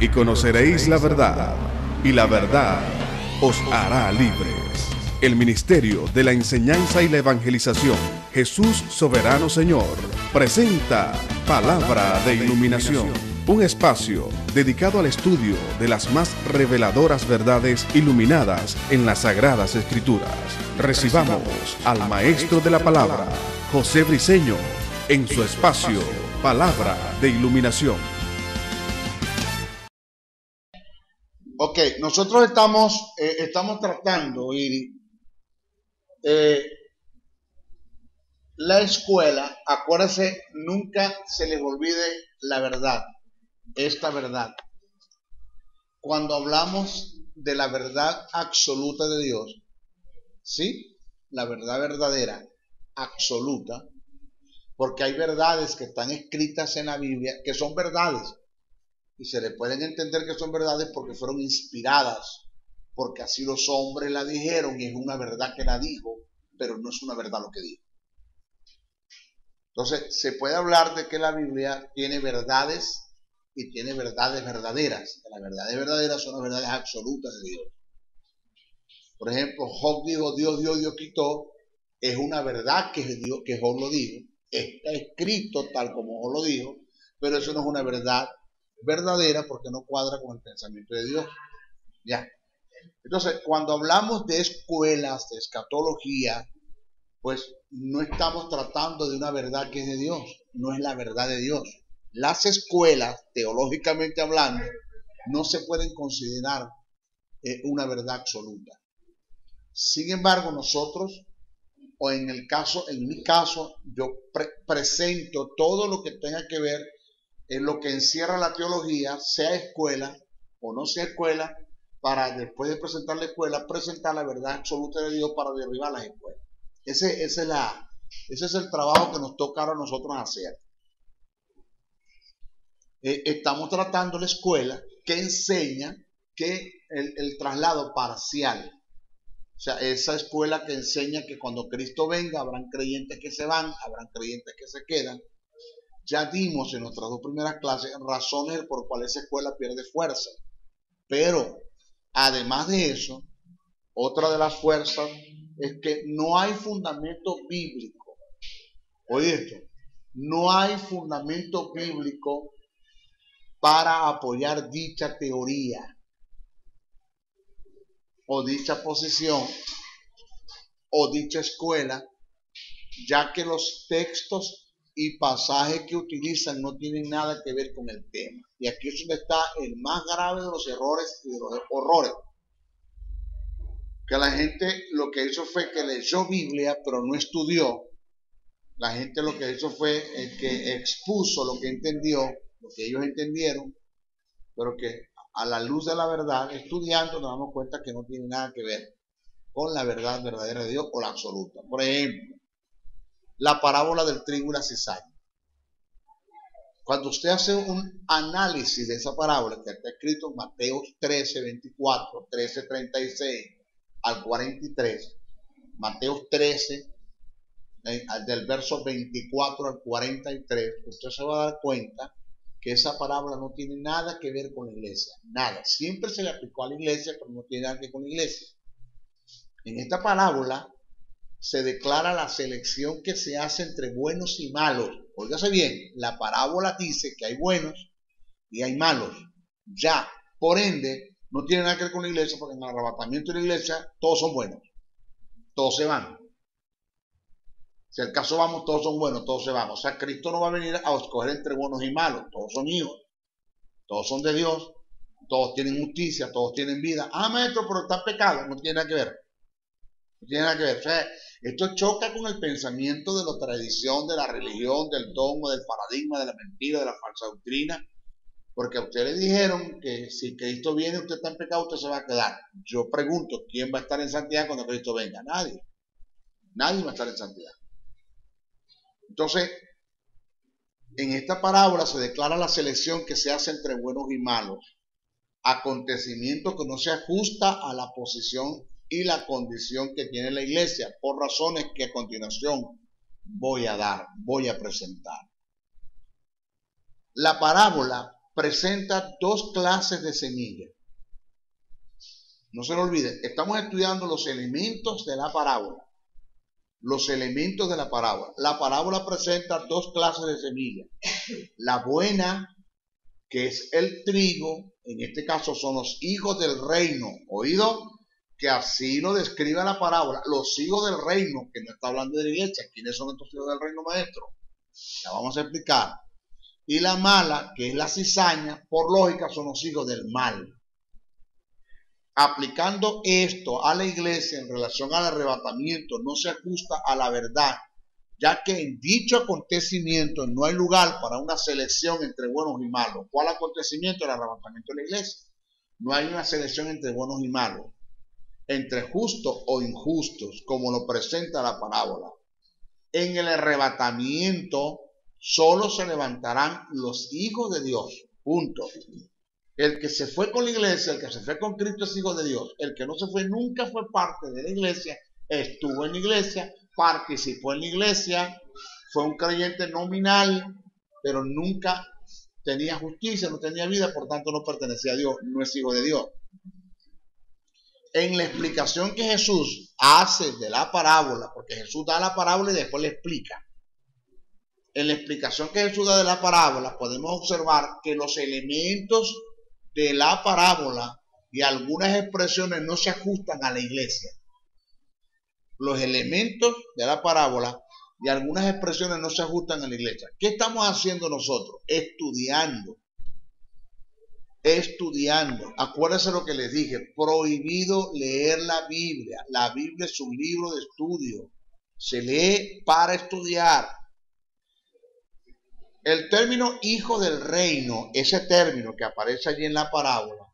y conoceréis la verdad, y la verdad os hará libres. El Ministerio de la Enseñanza y la Evangelización, Jesús Soberano Señor, presenta Palabra de Iluminación, un espacio dedicado al estudio de las más reveladoras verdades iluminadas en las Sagradas Escrituras. Recibamos al Maestro de la Palabra, José Briceño, en su espacio Palabra de Iluminación. Ok, nosotros estamos tratando la escuela. Acuérdense, nunca se les olvide la verdad, esta verdad. Cuando hablamos de la verdad absoluta de Dios, ¿sí? La verdad verdadera, absoluta, porque hay verdades que están escritas en la Biblia que son verdades y se le pueden entender que son verdades porque fueron inspiradas, porque así los hombres la dijeron y es una verdad que la dijo, pero no es una verdad lo que dijo. Entonces se puede hablar de que la Biblia tiene verdades y tiene verdades verdaderas. Las verdades verdaderas son las verdades absolutas de Dios. Por ejemplo, Job dijo, Dios dio, Dios quitó. Es una verdad que Job lo dijo. Está escrito tal como Job lo dijo, pero eso no es una verdad verdadera porque no cuadra con el pensamiento de Dios. Ya. Entonces, cuando hablamos de escuelas, de escatología, pues no estamos tratando de una verdad que es de Dios, no es la verdad de Dios. Las escuelas, teológicamente hablando, no se pueden considerar una verdad absoluta. Sin embargo, nosotros, o en mi caso, yo presento todo lo que tenga que ver en lo que encierra la teología, sea escuela o no sea escuela, para después de presentar la escuela, presentar la verdad absoluta de Dios para derribar las escuelas. Ese es el trabajo que nos toca a nosotros hacer. Estamos tratando la escuela que enseña que el traslado parcial, o sea, esa escuela que enseña que cuando Cristo venga habrán creyentes que se van, habrán creyentes que se quedan. Ya dimos en nuestras dos primeras clases razones por cuales esa escuela pierde fuerza. Pero, además de eso, otra de las fuerzas es que no hay fundamento bíblico. Oye esto, no hay fundamento bíblico para apoyar dicha teoría o dicha posición o dicha escuela, ya que los textos y pasajes que utilizan no tienen nada que ver con el tema. Y aquí es donde está el más grave de los errores y de los horrores. Que la gente lo que hizo fue que leyó Biblia, pero no estudió. La gente lo que hizo fue que expuso lo que entendió, lo que ellos entendieron, pero que a la luz de la verdad, estudiando, nos damos cuenta que no tiene nada que ver con la verdad verdadera de Dios o la absoluta. Por ejemplo, la parábola del trigo y la cizaña. Cuando usted hace un análisis de esa parábola que está escrito en Mateo 13, 24, 13, 36 al 43, Mateo 13, del verso 24 al 43, usted se va a dar cuenta que esa parábola no tiene nada que ver con la iglesia, nada. Siempre se le aplicó a la iglesia, pero no tiene nada que ver con la iglesia. En esta parábola se declara la selección que se hace entre buenos y malos. Óigase bien, la parábola dice que hay buenos y hay malos. Ya, por ende, no tiene nada que ver con la iglesia, porque en el arrebatamiento de la iglesia todos son buenos, todos se van. Si al caso vamos, todos son buenos, todos se van. O sea, Cristo no va a venir a escoger entre buenos y malos. Todos son hijos, todos son de Dios, todos tienen justicia, todos tienen vida. Ah, maestro, pero está pecado. No tiene nada que ver. No tiene nada que ver. O sea, esto choca con el pensamiento de la tradición, de la religión, del dogma, del paradigma, de la mentira, de la falsa doctrina. Porque a usted le dijeron que si Cristo viene, usted está en pecado, usted se va a quedar. Yo pregunto, ¿quién va a estar en santidad cuando Cristo venga? Nadie. Nadie va a estar en santidad. Entonces, en esta parábola se declara la selección que se hace entre buenos y malos. Acontecimiento que no se ajusta a la posición y la condición que tiene la iglesia, por razones que a continuación voy a presentar. La parábola presenta dos clases de semillas. No se lo olvide, estamos estudiando los elementos de la parábola. Los elementos de la parábola. La parábola presenta dos clases de semillas. La buena, que es el trigo, en este caso son los hijos del reino. ¿Oído? Que así lo describe la parábola. Los hijos del reino, que no está hablando de la iglesia. ¿Quiénes son estos hijos del reino, maestro? Ya vamos a explicar. Y la mala, que es la cizaña, por lógica son los hijos del mal. Aplicando esto a la iglesia en relación al arrebatamiento, no se ajusta a la verdad, ya que en dicho acontecimiento no hay lugar para una selección entre buenos y malos. ¿Cuál acontecimiento? El arrebatamiento de la iglesia. No hay una selección entre buenos y malos, entre justos o injustos, como lo presenta la parábola. En el arrebatamiento solo se levantarán los hijos de Dios. Punto. El que se fue con la iglesia, el que se fue con Cristo es hijo de Dios. El que no se fue nunca fue parte de la iglesia, estuvo en la iglesia, participó en la iglesia, fue un creyente nominal, pero nunca tenía justicia, no tenía vida, por tanto no pertenecía a Dios, no es hijo de Dios. En la explicación que Jesús hace de la parábola, porque Jesús da la parábola y después le explica. En la explicación que Jesús da de la parábola podemos observar que los elementos de la parábola y algunas expresiones no se ajustan a la iglesia. Los elementos de la parábola y algunas expresiones no se ajustan a la iglesia. ¿Qué estamos haciendo nosotros? Estudiando. Acuérdense lo que les dije, prohibido leer la Biblia. La Biblia es un libro de estudio. Se lee para estudiar. El término hijo del reino, ese término que aparece allí en la parábola,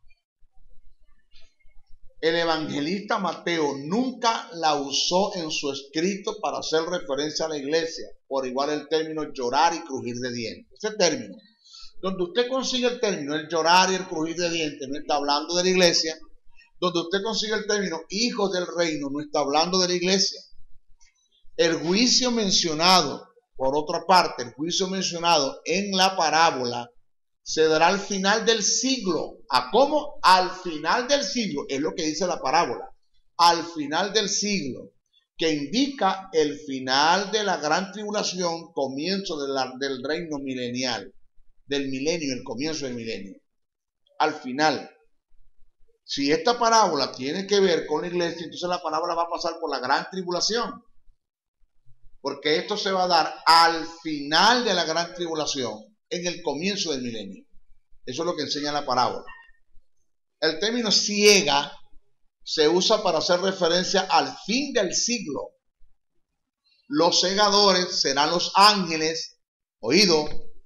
el evangelista Mateo nunca la usó en su escrito para hacer referencia a la iglesia. Por igual el término llorar y crujir de dientes. Ese término, donde usted consigue el término el llorar y el crujir de dientes, no está hablando de la iglesia. Donde usted consigue el término hijos del reino, no está hablando de la iglesia. El juicio mencionado, por otra parte, el juicio mencionado en la parábola se dará al final del siglo. ¿A cómo? Al final del siglo, es lo que dice la parábola. Al final del siglo, que indica el final de la gran tribulación, comienzo del reino milenial, del milenio, el comienzo del milenio. Al final. Si esta parábola tiene que ver con la iglesia, entonces la parábola va a pasar por la gran tribulación. Porque esto se va a dar al final de la gran tribulación, en el comienzo del milenio. Eso es lo que enseña la parábola. El término ciega se usa para hacer referencia al fin del siglo. Los segadores serán los ángeles. Oído.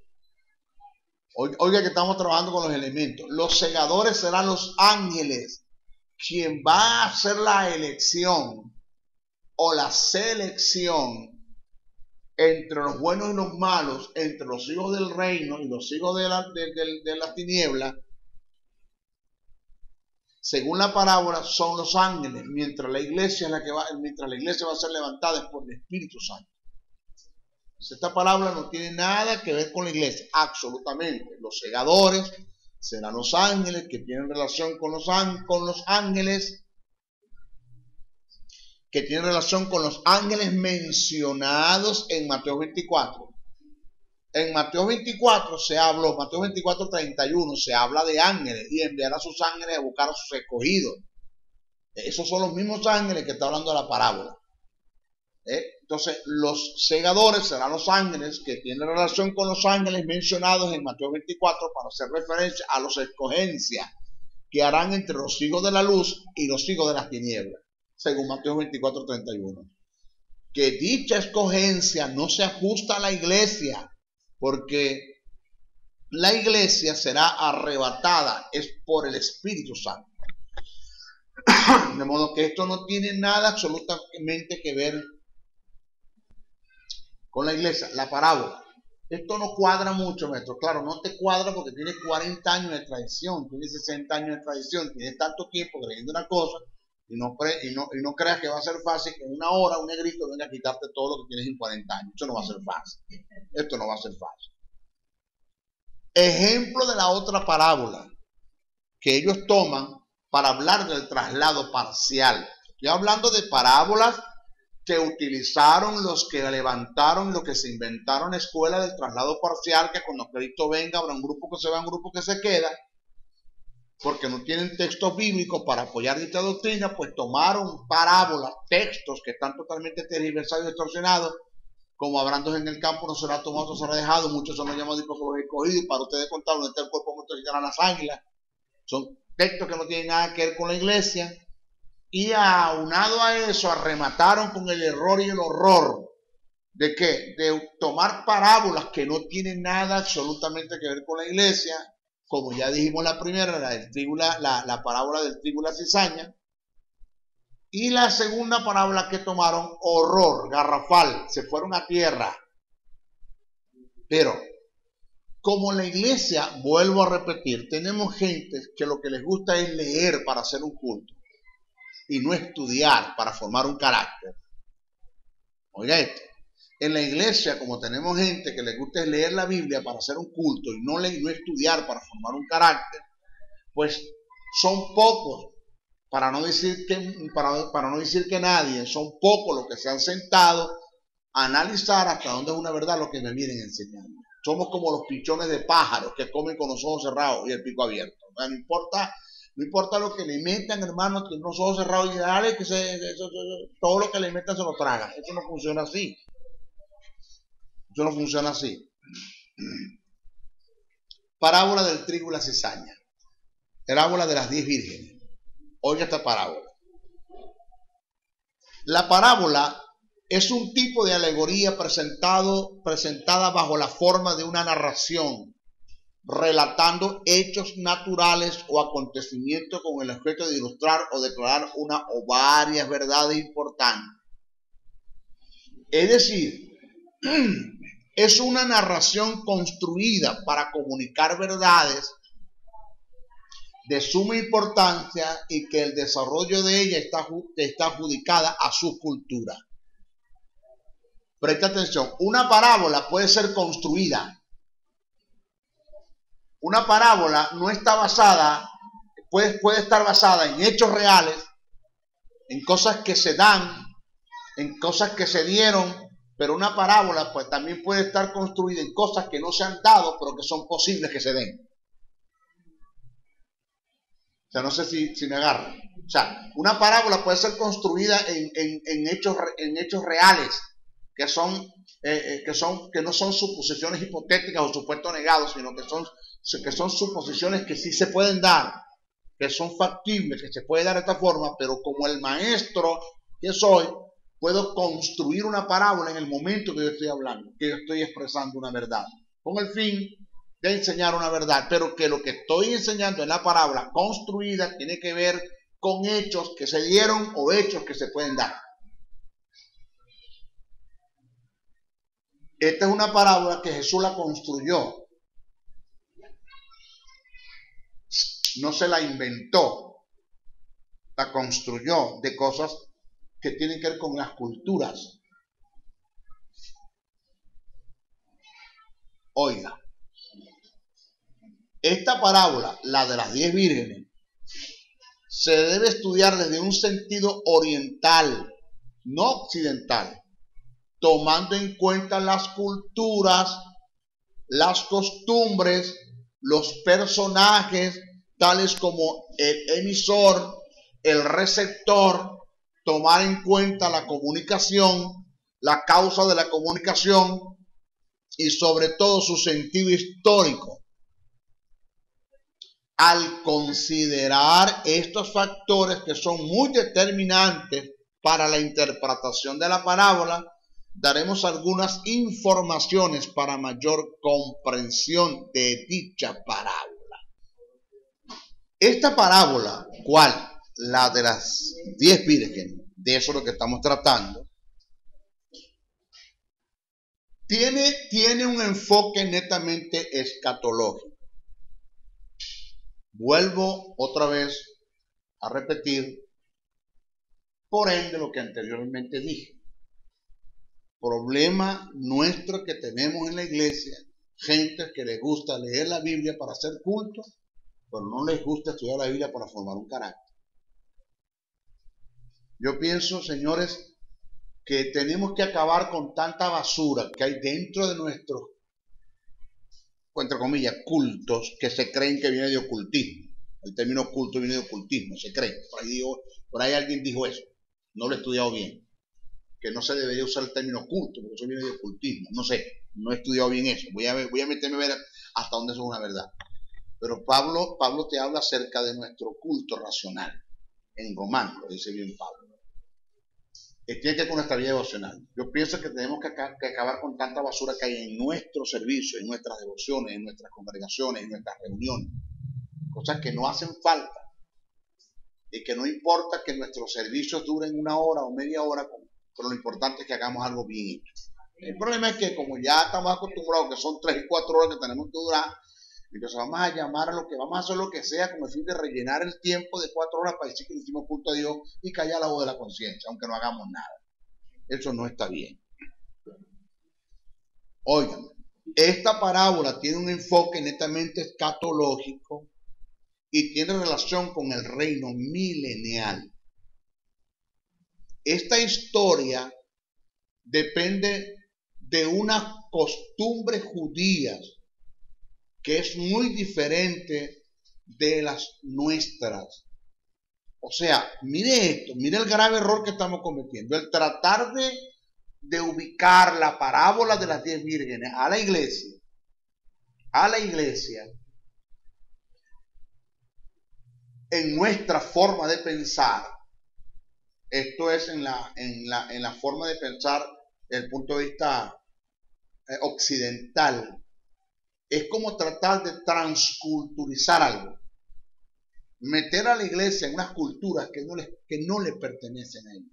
Oiga que estamos trabajando con los elementos. Los segadores serán los ángeles. Quien va a hacer la elección o la selección entre los buenos y los malos, entre los hijos del reino y los hijos de la tiniebla, según la parábola, son los ángeles, mientras la iglesia va a ser levantada es por el Espíritu Santo. Esta parábola no tiene nada que ver con la iglesia, absolutamente. Los segadores serán los ángeles que tienen relación con los ángeles, que tiene relación con los ángeles mencionados en Mateo 24. En Mateo 24 se habló, Mateo 24, 31, se habla de ángeles y enviará a sus ángeles a buscar a sus escogidos. Esos son los mismos ángeles que está hablando de la parábola. Entonces, los segadores serán los ángeles que tienen relación con los ángeles mencionados en Mateo 24 para hacer referencia a los escogencias que harán entre los hijos de la luz y los hijos de las tinieblas. Según Mateo 24, 31. Que dicha escogencia no se ajusta a la iglesia, porque la iglesia será arrebatada es por el Espíritu Santo. De modo que esto no tiene nada absolutamente que ver con la iglesia, la parábola. Esto no cuadra mucho, maestro. Claro, no te cuadra porque tienes 40 años de tradición, tienes 60 años de tradición, tienes tanto tiempo creyendo una cosa. Y no creas que va a ser fácil que en una hora un negrito venga a quitarte todo lo que tienes en 40 años. Eso no va a ser fácil. Esto no va a ser fácil. Ejemplo de la otra parábola que ellos toman para hablar del traslado parcial. Estoy hablando de parábolas que utilizaron los que levantaron, los que se inventaron la escuela del traslado parcial, que cuando Cristo venga habrá un grupo que se va, un grupo que se queda, porque no tienen textos bíblicos para apoyar dicha doctrina, pues tomaron parábolas, textos que están totalmente tergiversados y distorsionados, como hablando en el campo no será tomado, no será dejado, muchos son los llamados y pocos los escogidos, y para ustedes contar donde está el cuerpo muerto y las águilas. Son textos que no tienen nada que ver con la iglesia, y aunado a eso arremataron con el error y el horror de que de tomar parábolas que no tienen nada absolutamente que ver con la iglesia, como ya dijimos la primera, la parábola del trigo y la cizaña, y la segunda parábola que tomaron, horror, garrafal, se fueron a tierra. Pero como la iglesia, vuelvo a repetir, tenemos gente que lo que les gusta es leer para hacer un culto y no estudiar para formar un carácter. Oiga esto, en la iglesia, como tenemos gente que les gusta es leer la Biblia para hacer un culto y no estudiar para formar un carácter, pues son pocos, para no decir que nadie, son pocos los que se han sentado a analizar hasta dónde es una verdad lo que me vienen enseñando. Somos como los pichones de pájaros que comen con los ojos cerrados y el pico abierto. O sea, no importa lo que le metan, hermano, que los ojos cerrados y dale, que todo lo que le metan se lo traga. Eso no funciona así. Eso no funciona así. Parábola del trigo y la cizaña. Parábola de las 10 vírgenes. Oiga esta parábola. La parábola es un tipo de alegoría presentada bajo la forma de una narración, relatando hechos naturales o acontecimientos con el objeto de ilustrar o declarar una o varias verdades importantes. Es decir, es una narración construida para comunicar verdades de suma importancia y que el desarrollo de ella está adjudicada a su cultura. Presta atención, una parábola puede ser construida. Una parábola no está basada, puede estar basada en hechos reales, en cosas que se dan, en cosas que se dieron, pero una parábola pues también puede estar construida en cosas que no se han dado, pero que son posibles que se den. O sea, no sé si me agarran. O sea, una parábola puede ser construida en hechos reales, que no son suposiciones hipotéticas o supuestos negados, sino que son suposiciones que sí se pueden dar, que son factibles, que se puede dar de esta forma, pero como el maestro que soy, puedo construir una parábola en el momento que yo estoy hablando, que yo estoy expresando una verdad, con el fin de enseñar una verdad, pero que lo que estoy enseñando en la parábola construida tiene que ver con hechos que se dieron o hechos que se pueden dar. Esta es una parábola que Jesús la construyó. No se la inventó, la construyó de cosas que tienen que ver con las culturas. Oiga, esta parábola, la de las 10 vírgenes, se debe estudiar desde un sentido oriental, no occidental, tomando en cuenta las culturas, las costumbres, los personajes, tales como el emisor, el receptor, tomar en cuenta la comunicación, la causa de la comunicación y sobre todo su sentido histórico. Al considerar estos factores que son muy determinantes para la interpretación de la parábola, daremos algunas informaciones para mayor comprensión de dicha parábola. Esta parábola, ¿cuál? La de las 10 vírgenes, de eso es lo que estamos tratando, tiene un enfoque netamente escatológico. Vuelvo otra vez a repetir, por ende, lo que anteriormente dije. Problema nuestro que tenemos en la iglesia gente que les gusta leer la Biblia para hacer culto, pero no les gusta estudiar la Biblia para formar un carácter. Yo pienso, señores, que tenemos que acabar con tanta basura que hay dentro de nuestros, entre comillas, cultos, que se creen que viene de ocultismo. El término culto viene de ocultismo, se cree. Por ahí alguien dijo eso, no lo he estudiado bien, que no se debería usar el término culto, porque eso viene de ocultismo. No sé, no he estudiado bien eso. Voy a meterme a ver hasta dónde eso es una verdad. Pero Pablo te habla acerca de nuestro culto racional. En Romanos, lo dice bien Pablo. Tiene que ver con nuestra vida devocional. Yo pienso que tenemos que acabar con tanta basura que hay en nuestro servicio, en nuestras devociones, en nuestras congregaciones, en nuestras reuniones. Cosas que no hacen falta. Y que no importa que nuestros servicios duren 1 hora o media hora, pero lo importante es que hagamos algo bien hecho. El problema es que como ya estamos acostumbrados que son 3 y 4 horas que tenemos que durar, entonces vamos a llamar a lo que vamos a hacer lo que sea con el fin de rellenar el tiempo de 4 horas para decir que le hicimos culto a Dios y callar la voz de la conciencia, aunque no hagamos nada. Eso no está bien. Oigan, esta parábola tiene un enfoque netamente escatológico y tiene relación con el reino milenial. Esta historia depende de unas costumbres judías que es muy diferente de las nuestras. O sea, mire esto, mire el grave error que estamos cometiendo, el tratar de ubicar la parábola de las 10 vírgenes a la iglesia, en nuestra forma de pensar. Esto es en la forma de pensar desde el punto de vista occidental. Es como tratar de transculturizar algo. Meter a la iglesia en unas culturas que no le pertenecen a ella.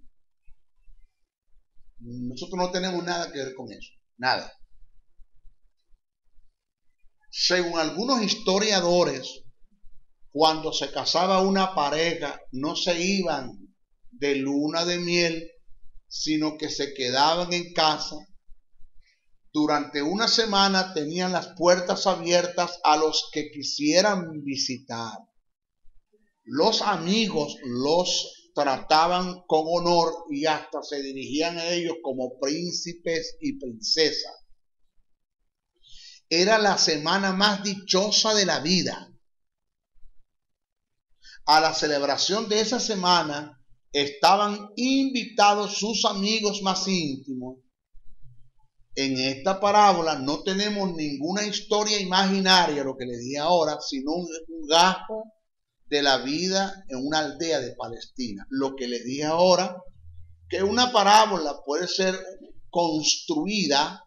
Nosotros no tenemos nada que ver con eso. Nada. Según algunos historiadores, cuando se casaba una pareja, no se iban de luna de miel, sino que se quedaban en casa. Durante una semana tenían las puertas abiertas a los que quisieran visitar. Los amigos los trataban con honor y hasta se dirigían a ellos como príncipes y princesas. Era la semana más dichosa de la vida. A la celebración de esa semana estaban invitados sus amigos más íntimos. En esta parábola no tenemos ninguna historia imaginaria, lo que les dije ahora, sino un gasto de la vida en una aldea de Palestina. Lo que les dije ahora, que una parábola puede ser construida,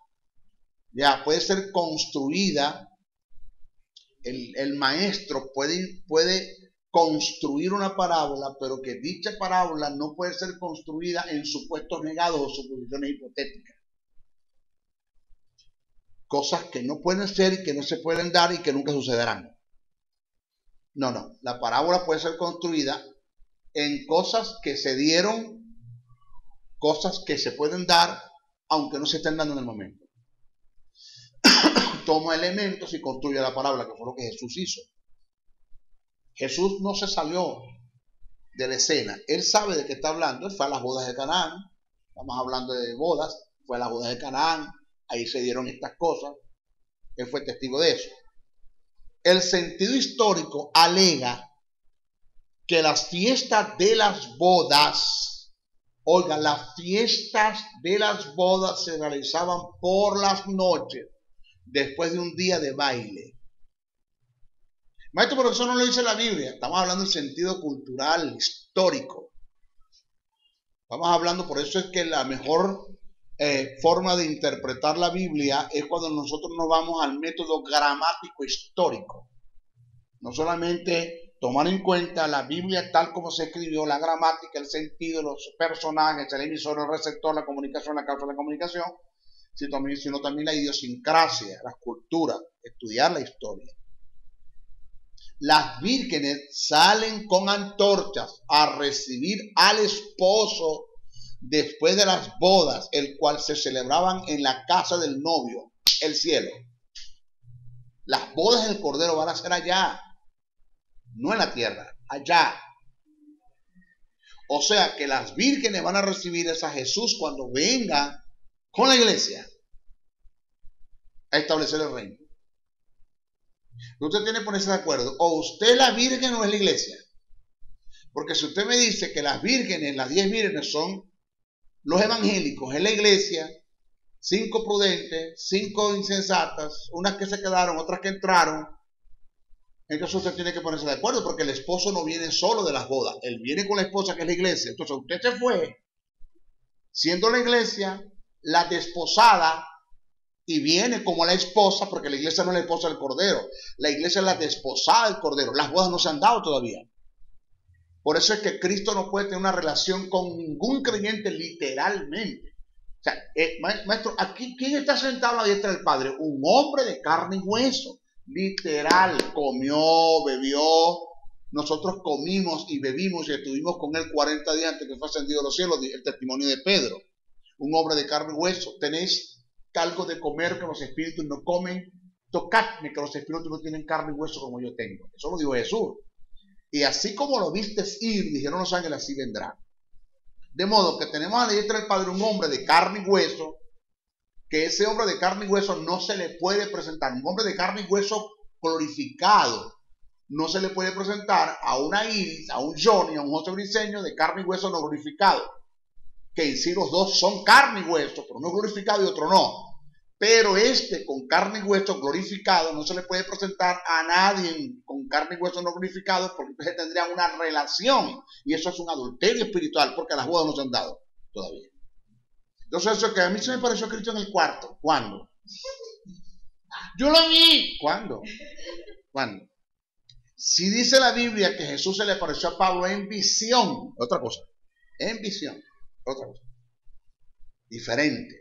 el maestro puede construir una parábola, pero que dicha parábola no puede ser construida en supuestos negados o suposiciones hipotéticas. Cosas que no pueden ser y que no se pueden dar y que nunca sucederán. No. La parábola puede ser construida en cosas que se dieron, cosas que se pueden dar, aunque no se estén dando en el momento. Toma elementos y construye la parábola, que fue lo que Jesús hizo. Jesús no se salió de la escena. Él sabe de qué está hablando. Él fue a las bodas de Canaán. Estamos hablando de bodas. Fue a las bodas de Canaán. Ahí se dieron estas cosas. Él fue testigo de eso. El sentido histórico alega que las fiestas de las bodas, oiga, las fiestas de las bodas se realizaban por las noches, después de un día de baile. Maestro, pero eso no lo dice la Biblia. Estamos hablando del sentido cultural, histórico. Estamos hablando, por eso es que la mejor forma de interpretar la Biblia es cuando nosotros nos vamos al método gramático histórico. No solamente tomar en cuenta la Biblia tal como se escribió, la gramática, el sentido, los personajes, el emisor, el receptor, la comunicación, la causa de la comunicación, sino también la idiosincrasia, las culturas, estudiar la historia. Las vírgenes salen con antorchas a recibir al esposo después de las bodas, el cual se celebraban en la casa del novio, el cielo. Las bodas del Cordero van a ser allá, no en la tierra, allá. O sea que las vírgenes van a recibir a Jesús cuando venga con la iglesia a establecer el reino. Usted tiene que ponerse de acuerdo. O usted es la virgen o es la iglesia. Porque si usted me dice que las vírgenes, las 10 vírgenes son los evangélicos, es la iglesia, 5 prudentes, 5 insensatas, unas que se quedaron, otras que entraron, entonces usted tiene que ponerse de acuerdo, porque el esposo no viene solo de las bodas, él viene con la esposa que es la iglesia. Entonces usted se fue siendo la iglesia la desposada y viene como la esposa, porque la iglesia no es la esposa del Cordero, la iglesia es la desposada del Cordero. Las bodas no se han dado todavía. Por eso es que Cristo no puede tener una relación con ningún creyente literalmente. O sea, maestro, aquí, ¿quién está sentado a la diestra del Padre? Un hombre de carne y hueso. Literal, comió, bebió. Nosotros comimos y bebimos y estuvimos con él 40 días antes que fue ascendido a los cielos, el testimonio de Pedro. Un hombre de carne y hueso. Tenéis algo de comer que los espíritus no comen. Tocadme que los espíritus no tienen carne y hueso como yo tengo. Eso lo dijo Jesús. Y así como lo vistes ir, dijeron los ángeles, así vendrá. De modo que tenemos a la diestra del Padre un hombre de carne y hueso, que ese hombre de carne y hueso no se le puede presentar. Un hombre de carne y hueso glorificado no se le puede presentar a una Iris, a un Johnny, a un José Briceño de carne y hueso no glorificado. Que en sí los dos son carne y hueso, pero uno glorificado y otro no. Pero este con carne y hueso glorificado no se le puede presentar a nadie con carne y hueso no glorificado, porque entonces tendrían una relación y eso es un adulterio espiritual, porque las bodas no se han dado todavía. Entonces eso que a mí se me pareció Cristo en el cuarto. ¿Cuándo? Yo lo vi. ¿Cuándo? ¿Cuándo? Si dice la Biblia que Jesús se le apareció a Pablo en visión, otra cosa, en visión, otra cosa, diferente.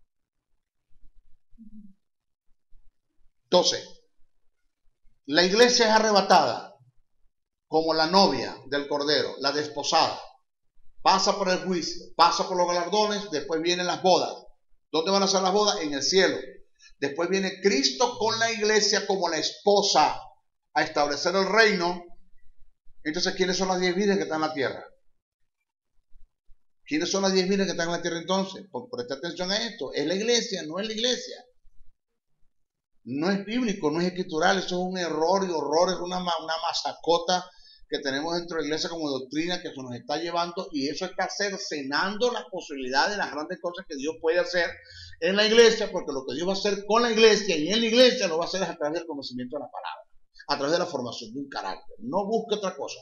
Entonces, la iglesia es arrebatada como la novia del Cordero, la desposada. Pasa por el juicio, pasa por los galardones, después vienen las bodas. ¿Dónde van a ser las bodas? En el cielo. Después viene Cristo con la iglesia como la esposa a establecer el reino. Entonces, ¿quiénes son las 10 vírgenes que están en la tierra? ¿Quiénes son las 10 vírgenes que están en la tierra entonces? Presta atención a esto. Es la iglesia, no es la iglesia. No es bíblico, no es escritural, eso es un error y horror, es una masacota que tenemos dentro de la iglesia como doctrina que se nos está llevando, y eso está cercenando la posibilidad de las grandes cosas que Dios puede hacer en la iglesia, porque lo que Dios va a hacer con la iglesia y en la iglesia lo va a hacer a través del conocimiento de la palabra, a través de la formación de un carácter. No busque otra cosa.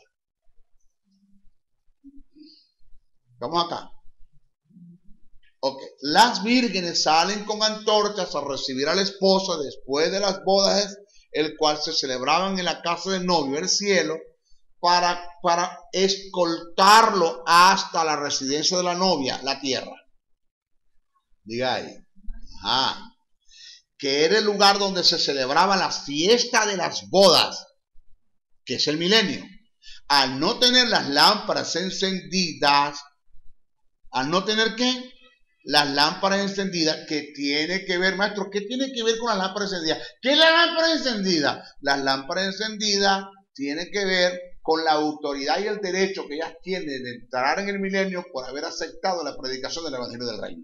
Vamos acá. Ok, las vírgenes salen con antorchas a recibir a la esposa después de las bodas, el cual se celebraban en la casa del novio, el cielo, para escoltarlo hasta la residencia de la novia, la tierra. Diga ahí. Ajá. Que era el lugar donde se celebraba la fiesta de las bodas, que es el milenio. Al no tener las lámparas encendidas, al no tener ¿qué? Las lámparas encendidas, que tiene que ver, maestro, ¿qué tiene que ver con las lámparas encendidas? ¿Qué es la lámpara encendida? Las lámparas encendidas tienen que ver con la autoridad y el derecho que ellas tienen de entrar en el milenio por haber aceptado la predicación del Evangelio del Reino.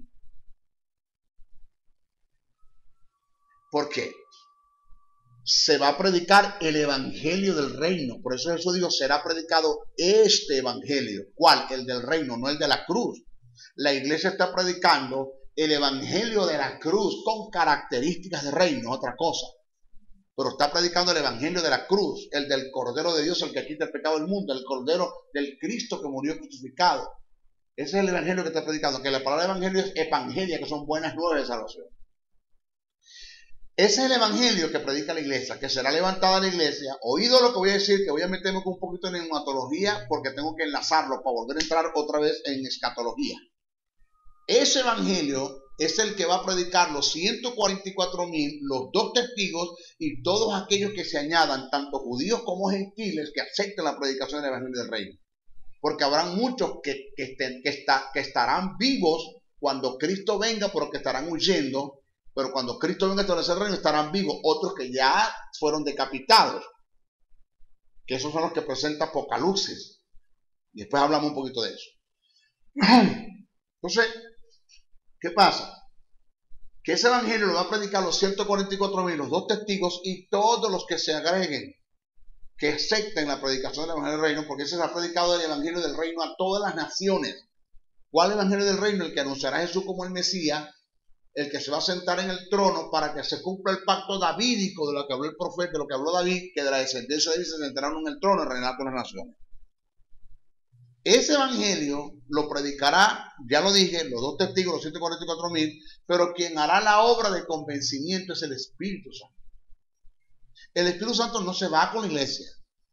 ¿Por qué? Se va a predicar el Evangelio del Reino. Por eso Jesús dijo, será predicado este Evangelio. ¿Cuál? El del reino, no el de la cruz. La iglesia está predicando el evangelio de la cruz con características de reino, otra cosa. Pero está predicando el evangelio de la cruz, el del Cordero de Dios, el que quita el pecado del mundo, el Cordero del Cristo que murió crucificado. Ese es el evangelio que está predicando, que la palabra evangelio es evangelia, que son buenas nuevas de salvación. Ese es el evangelio que predica la iglesia, que será levantada la iglesia. Oído lo que voy a decir, que voy a meterme un poquito en neumatología, porque tengo que enlazarlo para volver a entrar otra vez en escatología. Ese evangelio es el que va a predicar los 144,000, los 2 testigos y todos aquellos que se añadan, tanto judíos como gentiles, que acepten la predicación del evangelio del reino. Porque habrán muchos que estarán vivos cuando Cristo venga, pero que estarán huyendo pero cuando Cristo venga a establecer el reino estarán vivos otros que ya fueron decapitados, que esos son los que presenta Apocalipsis, y después hablamos un poquito de eso. Entonces, ¿qué pasa? Que ese evangelio lo va a predicar los 144,000, los 2 testigos y todos los que se agreguen, que acepten la predicación del evangelio del reino, porque ese se ha predicado el evangelio del reino a todas las naciones. ¿Cuál evangelio del reino? El que anunciará a Jesús como el Mesías, el que se va a sentar en el trono para que se cumpla el pacto davídico de lo que habló el profeta, de lo que habló David, que de la descendencia de David se sentarán en el trono y reinar con las naciones. Ese evangelio lo predicará, ya lo dije, los 2 testigos, los 144,000, pero quien hará la obra de convencimiento es el Espíritu Santo. El Espíritu Santo no se va con la iglesia.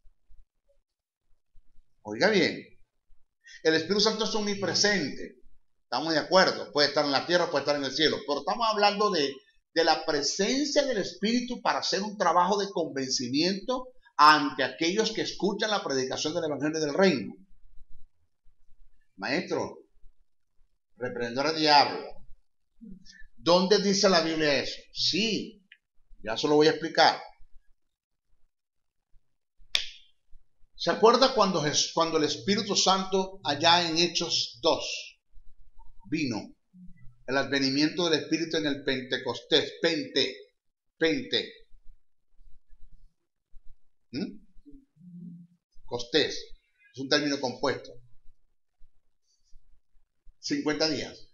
Oiga bien, el Espíritu Santo es omnipresente. Estamos de acuerdo, puede estar en la tierra, puede estar en el cielo, pero estamos hablando de la presencia del Espíritu para hacer un trabajo de convencimiento ante aquellos que escuchan la predicación del evangelio del reino. Maestro, reprender al diablo. ¿Dónde dice la Biblia eso? Sí, ya se lo voy a explicar. ¿Se acuerda cuando el Espíritu Santo allá en Hechos 2 vino? El advenimiento del Espíritu en el Pentecostés, Costés, es un término compuesto. 50 días.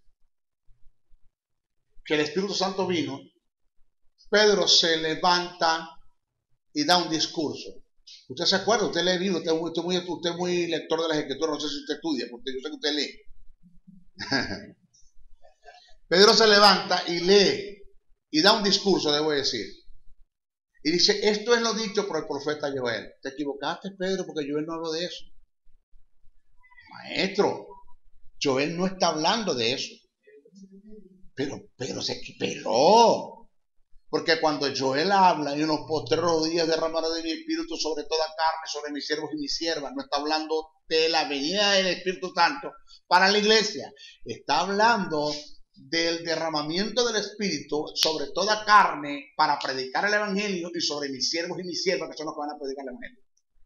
Que el Espíritu Santo vino, Pedro se levanta y da un discurso. Usted se acuerda, usted lee Biblia, usted es muy lector de las Escrituras, no sé si usted estudia, porque yo sé que usted lee. Pedro se levanta y lee y da un discurso, debo decir. Y dice, esto es lo dicho por el profeta Joel. Te equivocaste, Pedro, porque Joel no habló de eso. Maestro, Joel no está hablando de eso. Pero se equipeló. Porque cuando Joel habla, en los postreros días derramará de mi espíritu sobre toda carne, sobre mis siervos y mis siervas, no está hablando de la venida del Espíritu Santo para la iglesia. Está hablando del derramamiento del Espíritu sobre toda carne para predicar el evangelio y sobre mis siervos y mis siervas, que son los que van a predicar el evangelio.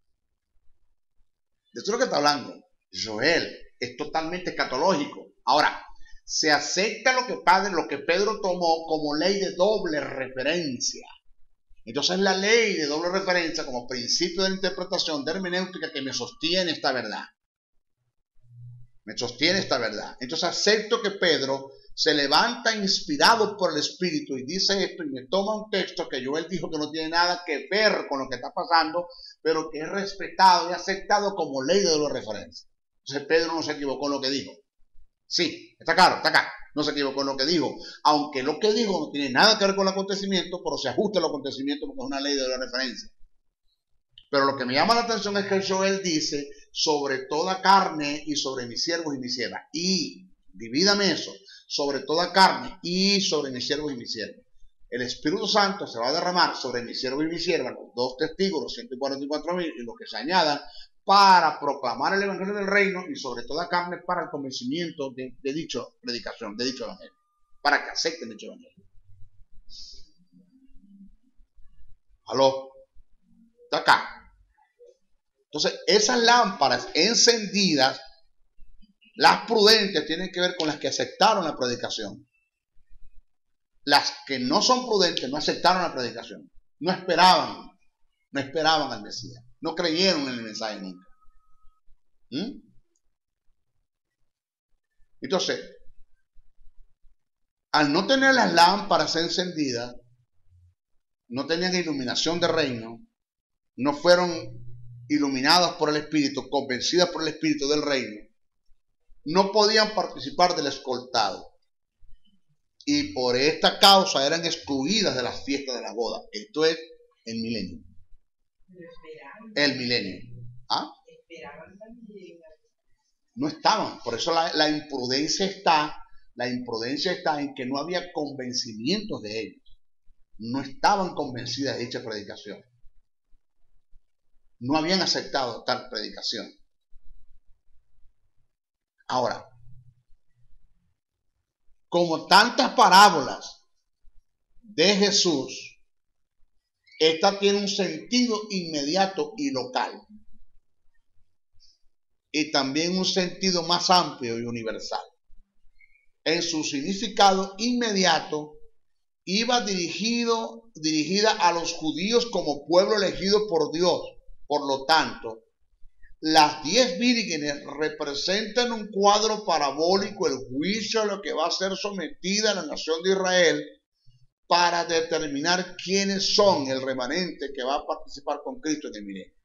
De eso es lo que está hablando Joel. Es totalmente escatológico. Ahora, se acepta lo que Pedro tomó como ley de doble referencia. Entonces la ley de doble referencia como principio de la interpretación de hermenéutica que me sostiene esta verdad. Me sostiene esta verdad. Entonces acepto que Pedro se levanta inspirado por el Espíritu y dice esto y me toma un texto que Joel dijo que no tiene nada que ver con lo que está pasando, pero que es respetado y aceptado como ley de doble referencia. Entonces Pedro no se equivocó en lo que dijo. Sí, está claro, está acá. No se equivocó en lo que dijo. Aunque lo que dijo no tiene nada que ver con el acontecimiento, pero se ajusta al acontecimiento porque es una ley de la referencia. Pero lo que me llama la atención es que Joel dice sobre toda carne y sobre mis siervos y mis siervas. Y divídame eso, sobre toda carne y sobre mis siervos y mis siervas. El Espíritu Santo se va a derramar sobre mis siervos y mis siervas, los 2 testigos, los 144,000 y los que se añadan, para proclamar el evangelio del reino y sobre toda carne para el convencimiento de dicha predicación, de dicho evangelio, para que acepten dicho evangelio. ¿Aló? Está acá. Entonces, esas lámparas encendidas, las prudentes, tienen que ver con las que aceptaron la predicación. Las que no son prudentes no aceptaron la predicación, no esperaban al Mesías. No creyeron en el mensaje nunca. Entonces, al no tener las lámparas encendidas, no tenían iluminación de reino, no fueron iluminadas por el Espíritu, convencidas por el Espíritu del reino, no podían participar del escoltado. Y por esta causa eran excluidas de las fiestas de la boda. Esto es el milenio. El milenio. ¿Ah? No estaban. Por eso la imprudencia está en que no había convencimientos de ellos. No estaban convencidas de dicha predicación. No habían aceptado tal predicación. Ahora, como tantas parábolas de Jesús, esta tiene un sentido inmediato y local, y también un sentido más amplio y universal. En su significado inmediato, iba dirigida a los judíos como pueblo elegido por Dios. Por lo tanto, las 10 vírgenes representan un cuadro parabólico, el juicio a lo que va a ser sometida la nación de Israel para determinar quiénes son el remanente que va a participar con Cristo en el milenio.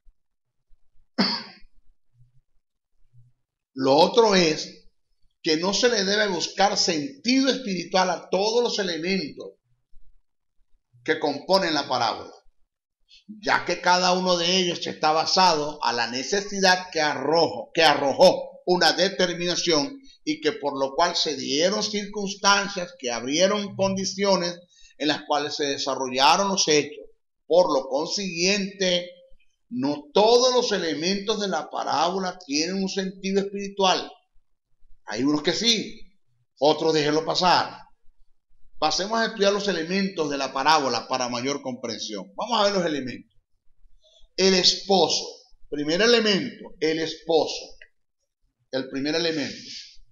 Lo otro es que no se le debe buscar sentido espiritual a todos los elementos que componen la parábola, ya que cada uno de ellos está basado a la necesidad que arrojó una determinación y que por lo cual se dieron circunstancias que abrieron condiciones en las cuales se desarrollaron los hechos. Por lo consiguiente, no todos los elementos de la parábola tienen un sentido espiritual. Hay unos que sí, otros déjenlo pasar. Pasemos a estudiar los elementos de la parábola para mayor comprensión. Vamos a ver los elementos. El esposo. Primer elemento, el esposo. El primer elemento.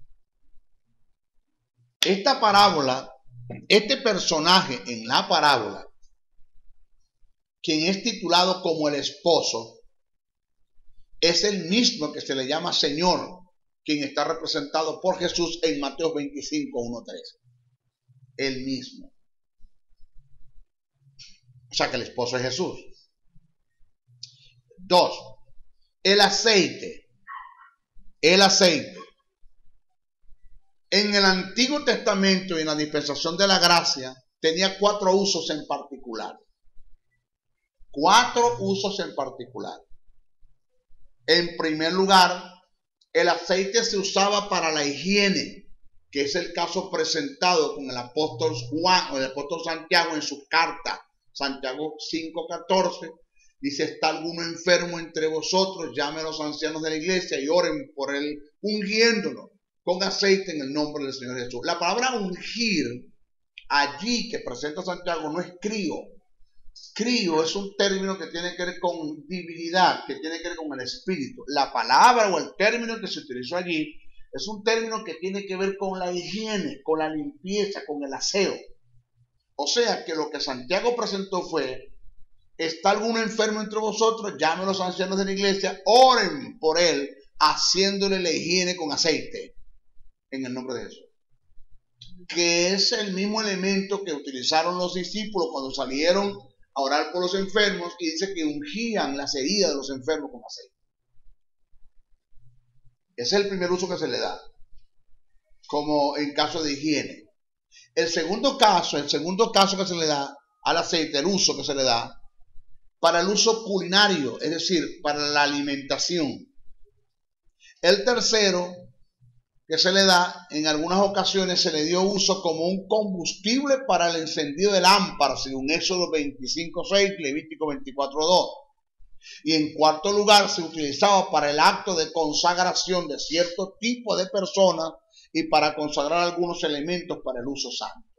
Esta parábola, este personaje en la parábola, quien es titulado como el esposo, es el mismo que se le llama Señor, quien está representado por Jesús en Mateo 25, 1-3. El mismo. O sea que el esposo es Jesús. 2. El aceite. El aceite. En el Antiguo Testamento y en la dispensación de la gracia tenía 4 usos en particular. 4 usos en particular. En primer lugar, el aceite se usaba para la higiene, que es el caso presentado con el apóstol Juan o el apóstol Santiago en su carta, Santiago 5:14. Dice: está alguno enfermo entre vosotros, llame a los ancianos de la iglesia y oren por él, ungiéndolo con aceite en el nombre del Señor Jesús. La palabra ungir allí que presenta Santiago no es crío. Crío es un término que tiene que ver con divinidad, que tiene que ver con el espíritu. La palabra o el término que se utilizó allí es un término que tiene que ver con la higiene, con la limpieza, con el aseo. O sea que lo que Santiago presentó fue: está alguno enfermo entre vosotros, llame a los ancianos de la iglesia, oren por él, haciéndole la higiene con aceite, en el nombre de Jesús. Que es el mismo elemento que utilizaron los discípulos cuando salieron a orar por los enfermos, y dice que ungían las heridas de los enfermos con aceite. Ese es el primer uso que se le da, como en caso de higiene. El segundo caso que se le da al aceite, el uso que se le da, para el uso culinario, es decir, para la alimentación. El tercero que se le da, en algunas ocasiones se le dio uso como un combustible para el encendido de lámparas, según Éxodo 25:6, Levítico 24:2. Y en cuarto lugar, se utilizaba para el acto de consagración de cierto tipo de personas y para consagrar algunos elementos para el uso santo.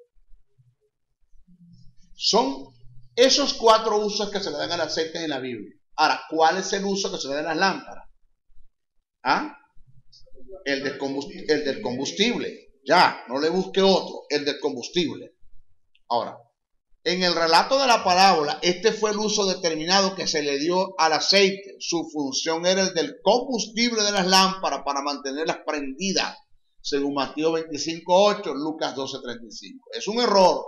Son esos 4 usos que se le dan al aceite en la Biblia. Ahora, ¿cuál es el uso que se le da a las lámparas? ¿Ah? El del combustible. Ya, no le busque otro. El del combustible. Ahora, en el relato de la parábola, este fue el uso determinado que se le dio al aceite. Su función era el del combustible de las lámparas para mantenerlas prendidas, según Mateo 25:8, Lucas 12:35. Es un error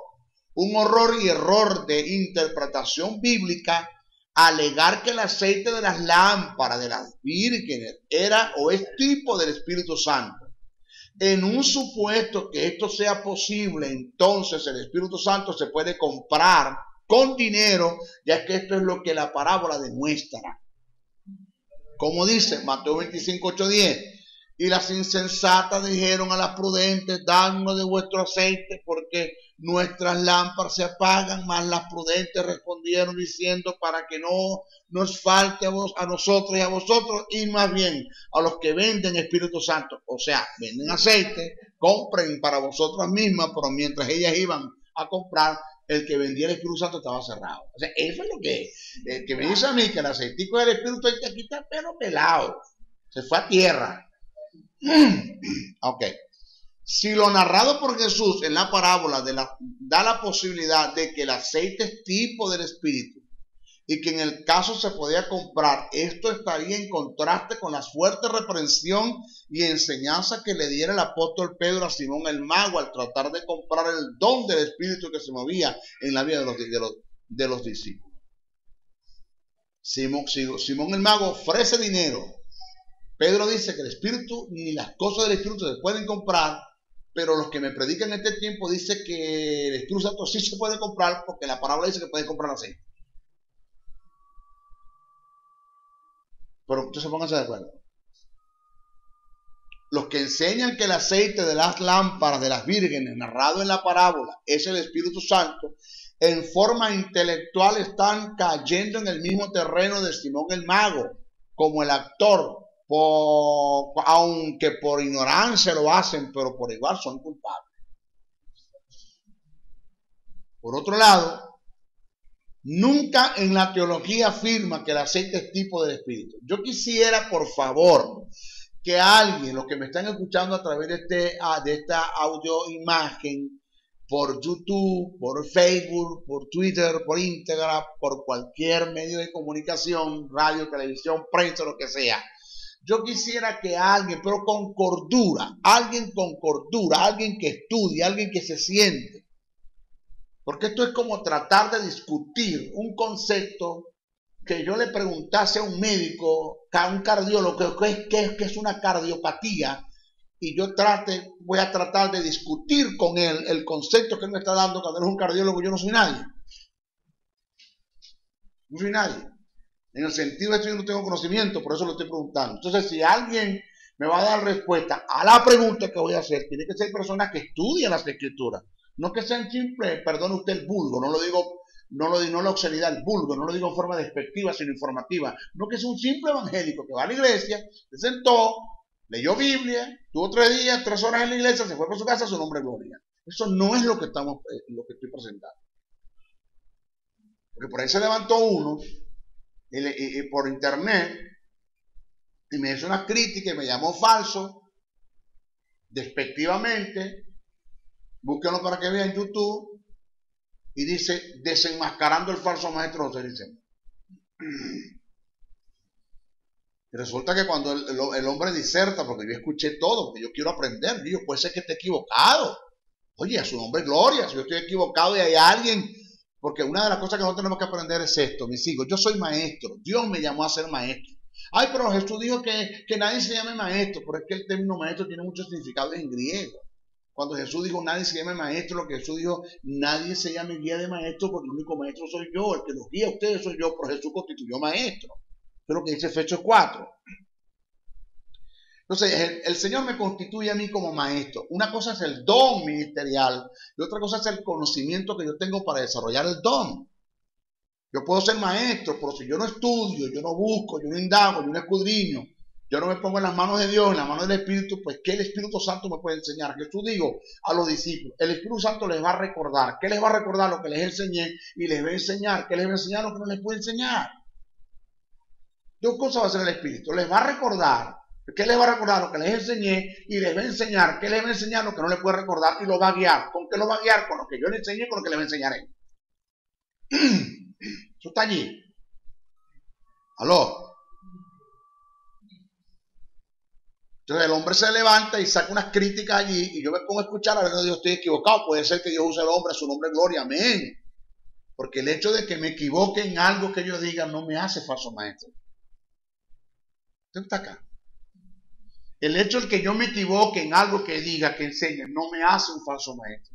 de interpretación bíblica alegar que el aceite de las lámparas de las vírgenes era o es tipo del Espíritu Santo. En un supuesto que esto sea posible, entonces el Espíritu Santo se puede comprar con dinero, ya que esto es lo que la parábola demuestra. Como dice Mateo 25:8-10, y las insensatas dijeron a las prudentes: dadnos de vuestro aceite, porque nuestras lámparas se apagan. Mas las prudentes respondieron diciendo: para que no nos falte a nosotros y a vosotros, y más bien a los que venden Espíritu Santo. O sea, venden aceite, compren para vosotras mismas, pero mientras ellas iban a comprar, el que vendía el Espíritu Santo estaba cerrado. O sea, eso es lo que es. El que me dice a mí que el aceitico del Espíritu aquí está pero pelado. Se fue a tierra. Ok. Si lo narrado por Jesús en la parábola da la posibilidad de que el aceite es tipo del Espíritu y que en el caso se podía comprar, esto estaría en contraste con la fuerte reprensión y enseñanza que le diera el apóstol Pedro a Simón el mago al tratar de comprar el don del Espíritu que se movía en la vida de los discípulos. Simón el mago ofrece dinero. Pedro dice que el Espíritu ni las cosas del Espíritu se pueden comprar, pero los que me predican en este tiempo dicen que el Espíritu Santo sí se puede comprar porque la parábola dice que pueden comprar aceite. Pero entonces pónganse de acuerdo. Los que enseñan que el aceite de las lámparas de las vírgenes narrado en la parábola es el Espíritu Santo, en forma intelectual están cayendo en el mismo terreno de Simón el mago, como el actor, aunque por ignorancia lo hacen, pero por igual son culpables. Por otro lado, nunca en la teología afirma que el aceite es tipo del Espíritu. Yo quisiera, por favor, que alguien, los que me están escuchando a través de esta audio imagen, por YouTube, por Facebook, por Twitter, por Instagram, por cualquier medio de comunicación, radio, televisión, prensa, lo que sea. Yo quisiera que alguien, pero con cordura, alguien que estudie, alguien que se siente. Porque esto es como tratar de discutir un concepto que yo le preguntase a un médico, a un cardiólogo, ¿qué es una cardiopatía? Y yo voy a tratar de discutir con él el concepto que él me está dando cuando él es un cardiólogo. Yo no soy nadie. No soy nadie. En el sentido de esto yo no tengo conocimiento, por eso lo estoy preguntando. Entonces, si alguien me va a dar respuesta a la pregunta que voy a hacer, tiene que ser personas que estudian las escrituras. No que sean simples, perdone usted el vulgo, no lo digo, no la obscenidad, el vulgo, no lo digo en forma despectiva, sino informativa. No que sea un simple evangélico que va a la iglesia, se sentó, leyó Biblia, tuvo 3 días, 3 horas en la iglesia, se fue para su casa, su nombre es gloria. Eso no es lo que estoy presentando. Porque por ahí se levantó uno por internet y me hizo una crítica y me llamó falso, despectivamente. Búsquenlo para que vean YouTube y dice desenmascarando el falso maestro José Liceo. Y resulta que cuando el hombre diserta, porque yo escuché todo, porque yo quiero aprender, yo puede ser que esté equivocado. Oye, a su nombre es gloria, si yo estoy equivocado y hay alguien, porque una de las cosas que nosotros tenemos que aprender es esto, mis hijos, yo soy maestro, Dios me llamó a ser maestro. Ay, pero Jesús dijo que nadie se llame maestro, pero es que el término maestro tiene muchos significados en griego. Cuando Jesús dijo nadie se llame maestro, lo que Jesús dijo, nadie se llame guía de maestro, porque el único maestro soy yo, el que los guía a ustedes soy yo, pero Jesús constituyó maestro. Eso es lo que dice Efesios 4. Entonces, el Señor me constituye a mí como maestro. Una cosa es el don ministerial y otra cosa es el conocimiento que yo tengo para desarrollar el don. Yo puedo ser maestro, pero si yo no estudio, yo no busco, yo no indago, yo no escudriño, yo no me pongo en las manos de Dios, en las manos del Espíritu, pues ¿qué el Espíritu Santo me puede enseñar? Jesús dijo a los discípulos, el Espíritu Santo les va a recordar. ¿Qué les va a recordar? Lo que les enseñé, y les va a enseñar. ¿Qué les va a enseñar? Lo que no les puede enseñar. 2 cosas va a hacer el Espíritu. Les va a recordar. ¿Qué les va a recordar? Lo que les enseñé, y les va a enseñar. ¿Qué les va a enseñar? Lo que no les puede recordar, y lo va a guiar. ¿Con qué lo va a guiar? Con lo que yo le enseñé y con lo que le va a enseñar a él. Eso está allí. ¿Aló? Entonces el hombre se levanta y saca unas críticas allí y yo me pongo a escuchar, a ver si yo estoy equivocado. Puede ser que Dios use al hombre a su nombre gloria, amén. Porque el hecho de que me equivoque en algo que yo diga no me hace falso maestro. ¿Usted está acá? El hecho de que yo me equivoque en algo que diga, que enseñe, no me hace un falso maestro.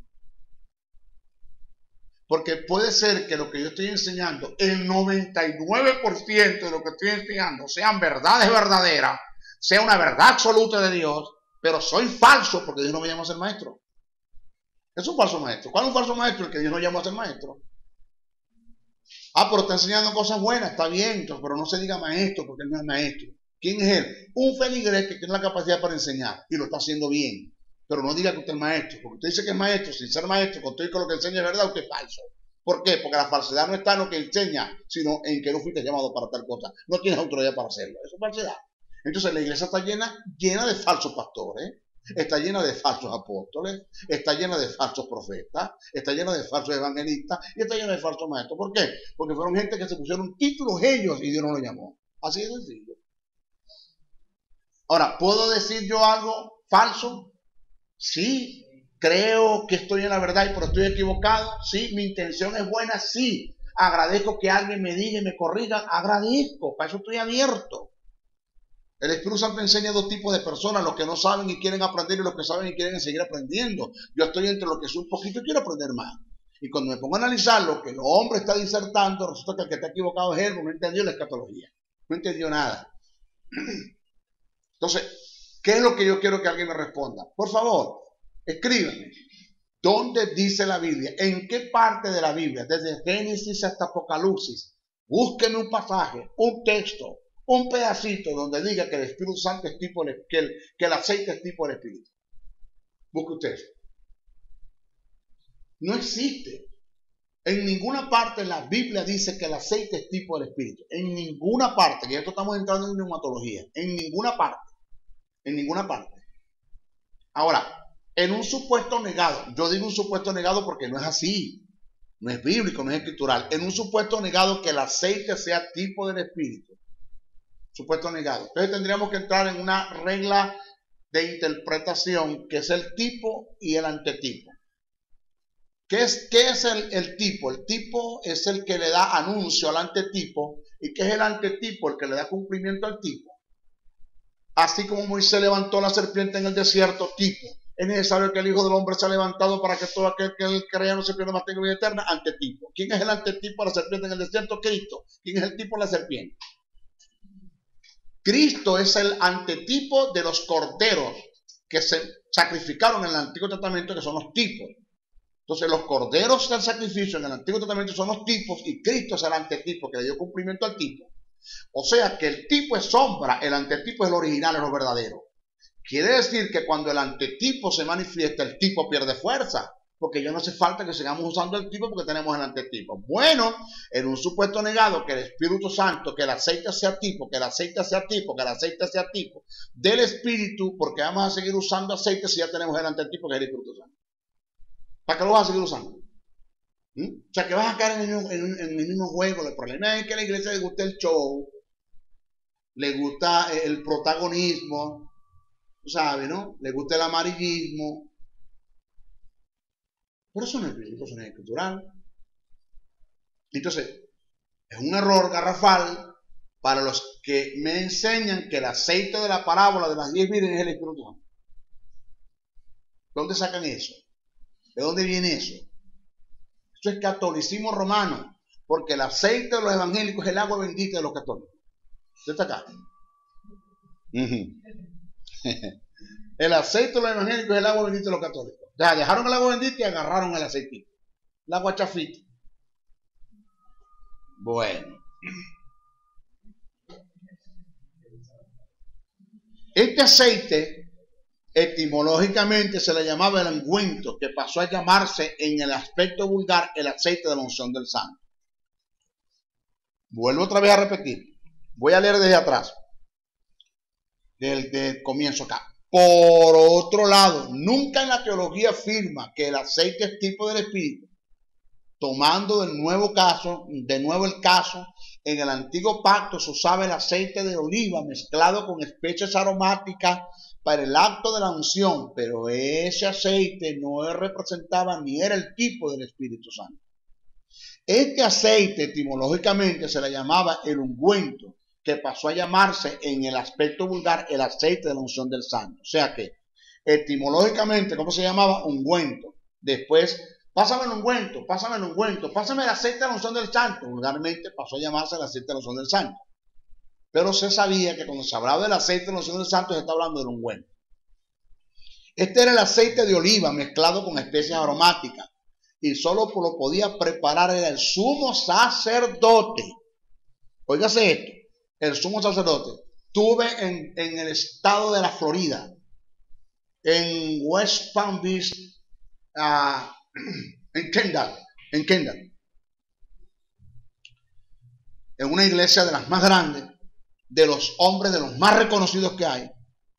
Porque puede ser que lo que yo estoy enseñando, el 99% de lo que estoy enseñando sean verdades verdaderas, sea una verdad absoluta de Dios, pero soy falso porque Dios no me llamó a ser maestro. Es un falso maestro. ¿Cuál es un falso maestro? El que Dios no llamó a ser maestro. Ah, pero está enseñando cosas buenas, está bien, pero no se diga maestro porque él no es maestro. ¿Quién es él? Un feligrés que tiene la capacidad para enseñar y lo está haciendo bien. Pero no diga que usted es maestro, porque usted dice que es maestro, sin ser maestro, con todo y con lo que enseña es verdad, usted es falso. ¿Por qué? Porque la falsedad no está en lo que enseña, sino en que no fuiste llamado para tal cosa. No tienes autoridad para hacerlo. Eso es falsedad. Entonces la iglesia está llena de falsos pastores, está llena de falsos apóstoles, está llena de falsos profetas, está llena de falsos evangelistas y está llena de falsos maestros. ¿Por qué? Porque fueron gente que se pusieron títulos ellos y Dios no los llamó. Así de sencillo. Ahora, ¿puedo decir yo algo falso? Sí. ¿Creo que estoy en la verdad pero estoy equivocado? Sí. ¿Mi intención es buena? Sí. ¿Agradezco que alguien me diga y me corrija? Agradezco. Para eso estoy abierto. El Espíritu Santo enseña a dos tipos de personas, los que no saben y quieren aprender y los que saben y quieren seguir aprendiendo. Yo estoy entre los que soy un poquito y quiero aprender más. Y cuando me pongo a analizar lo que el hombre está disertando, resulta que el que está equivocado es él, porque no entendió la escatología. No entendió nada. Entonces, ¿qué es lo que yo quiero que alguien me responda? Por favor, escríbeme. ¿Dónde dice la Biblia? ¿En qué parte de la Biblia? Desde Génesis hasta Apocalipsis. Búsquenme un pasaje, un texto, un pedacito donde diga que el Espíritu Santo es tipo, que el aceite es tipo del Espíritu. Busque usted. No existe. En ninguna parte de la Biblia dice que el aceite es tipo del Espíritu. En ninguna parte, que esto estamos entrando en neumatología. En ninguna parte. En ninguna parte. Ahora, en un supuesto negado, yo digo un supuesto negado porque no es así. No es bíblico, no es escritural. En un supuesto negado que el aceite sea tipo del Espíritu. Supuesto negado. Entonces tendríamos que entrar en una regla de interpretación que es el tipo y el antetipo. ¿Qué es el tipo? El tipo es el que le da anuncio al antetipo. ¿Y qué es el antetipo? El que le da cumplimiento al tipo. Así como Moisés levantó la serpiente en el desierto, tipo. Es necesario que el Hijo del Hombre sea levantado para que todo aquel que él crea no se pierda, más tenga vida eterna. Antetipo. ¿Quién es el antetipo de la serpiente en el desierto? Cristo. ¿Quién es el tipo de la serpiente? Cristo es el antetipo de los corderos que se sacrificaron en el Antiguo Testamento, que son los tipos. Entonces los corderos del sacrificio en el Antiguo Testamento son los tipos y Cristo es el antetipo que le dio cumplimiento al tipo. O sea que el tipo es sombra, el antetipo es el original, es lo verdadero. Quiere decir que cuando el antetipo se manifiesta, el tipo pierde fuerza, porque ya no hace falta que sigamos usando el tipo porque tenemos el antetipo. Bueno, en un supuesto negado que el Espíritu Santo, que el aceite sea tipo, que el aceite sea tipo, que el aceite sea tipo del Espíritu, porque vamos a seguir usando aceite si ya tenemos el antetipo que es el Espíritu Santo. ¿Para qué lo vas a seguir usando? O sea, que vas a caer en el mismo juego. El problema es que a la iglesia le gusta el show, le gusta el protagonismo, tú sabes, ¿no? Le gusta el amarillismo. Por eso no es bíblico, eso no es escritural. Entonces, es un error garrafal para los que me enseñan que el aceite de la parábola de las 10 vírgenes es el Espíritu Santo. ¿Dónde sacan eso? ¿De dónde viene eso? Esto es catolicismo romano, porque el aceite de los evangélicos es el agua bendita de los católicos. ¿Usted está acá? El aceite de los evangélicos es el agua bendita de los católicos. Ya dejaron el agua bendita y agarraron el aceitito. El agua chafita. Bueno. Este aceite etimológicamente se le llamaba el ungüento, que pasó a llamarse en el aspecto vulgar el aceite de la unción del santo. Vuelvo otra vez a repetir. Voy a leer desde atrás. Del comienzo acá. Por otro lado, nunca en la teología afirma que el aceite es tipo del Espíritu. Tomando de nuevo el caso, en el antiguo pacto se usaba el aceite de oliva mezclado con especies aromáticas para el acto de la unción, pero ese aceite no representaba ni era el tipo del Espíritu Santo. Este aceite etimológicamente se le llamaba el ungüento, que pasó a llamarse en el aspecto vulgar el aceite de la unción del santo. O sea que etimológicamente, ¿cómo se llamaba? Ungüento. Después, pásame el ungüento, pásame el aceite de la unción del santo. Vulgarmente pasó a llamarse el aceite de la unción del santo. Pero se sabía que cuando se hablaba del aceite de la unción del santo se está hablando del ungüento. Este era el aceite de oliva mezclado con especies aromáticas y solo lo podía preparar el sumo sacerdote. Óigase esto, el sumo sacerdote. Estuve en el estado de la Florida, en West Palm Beach, en Kendall. en una iglesia de las más grandes, de los hombres, de los más reconocidos que hay.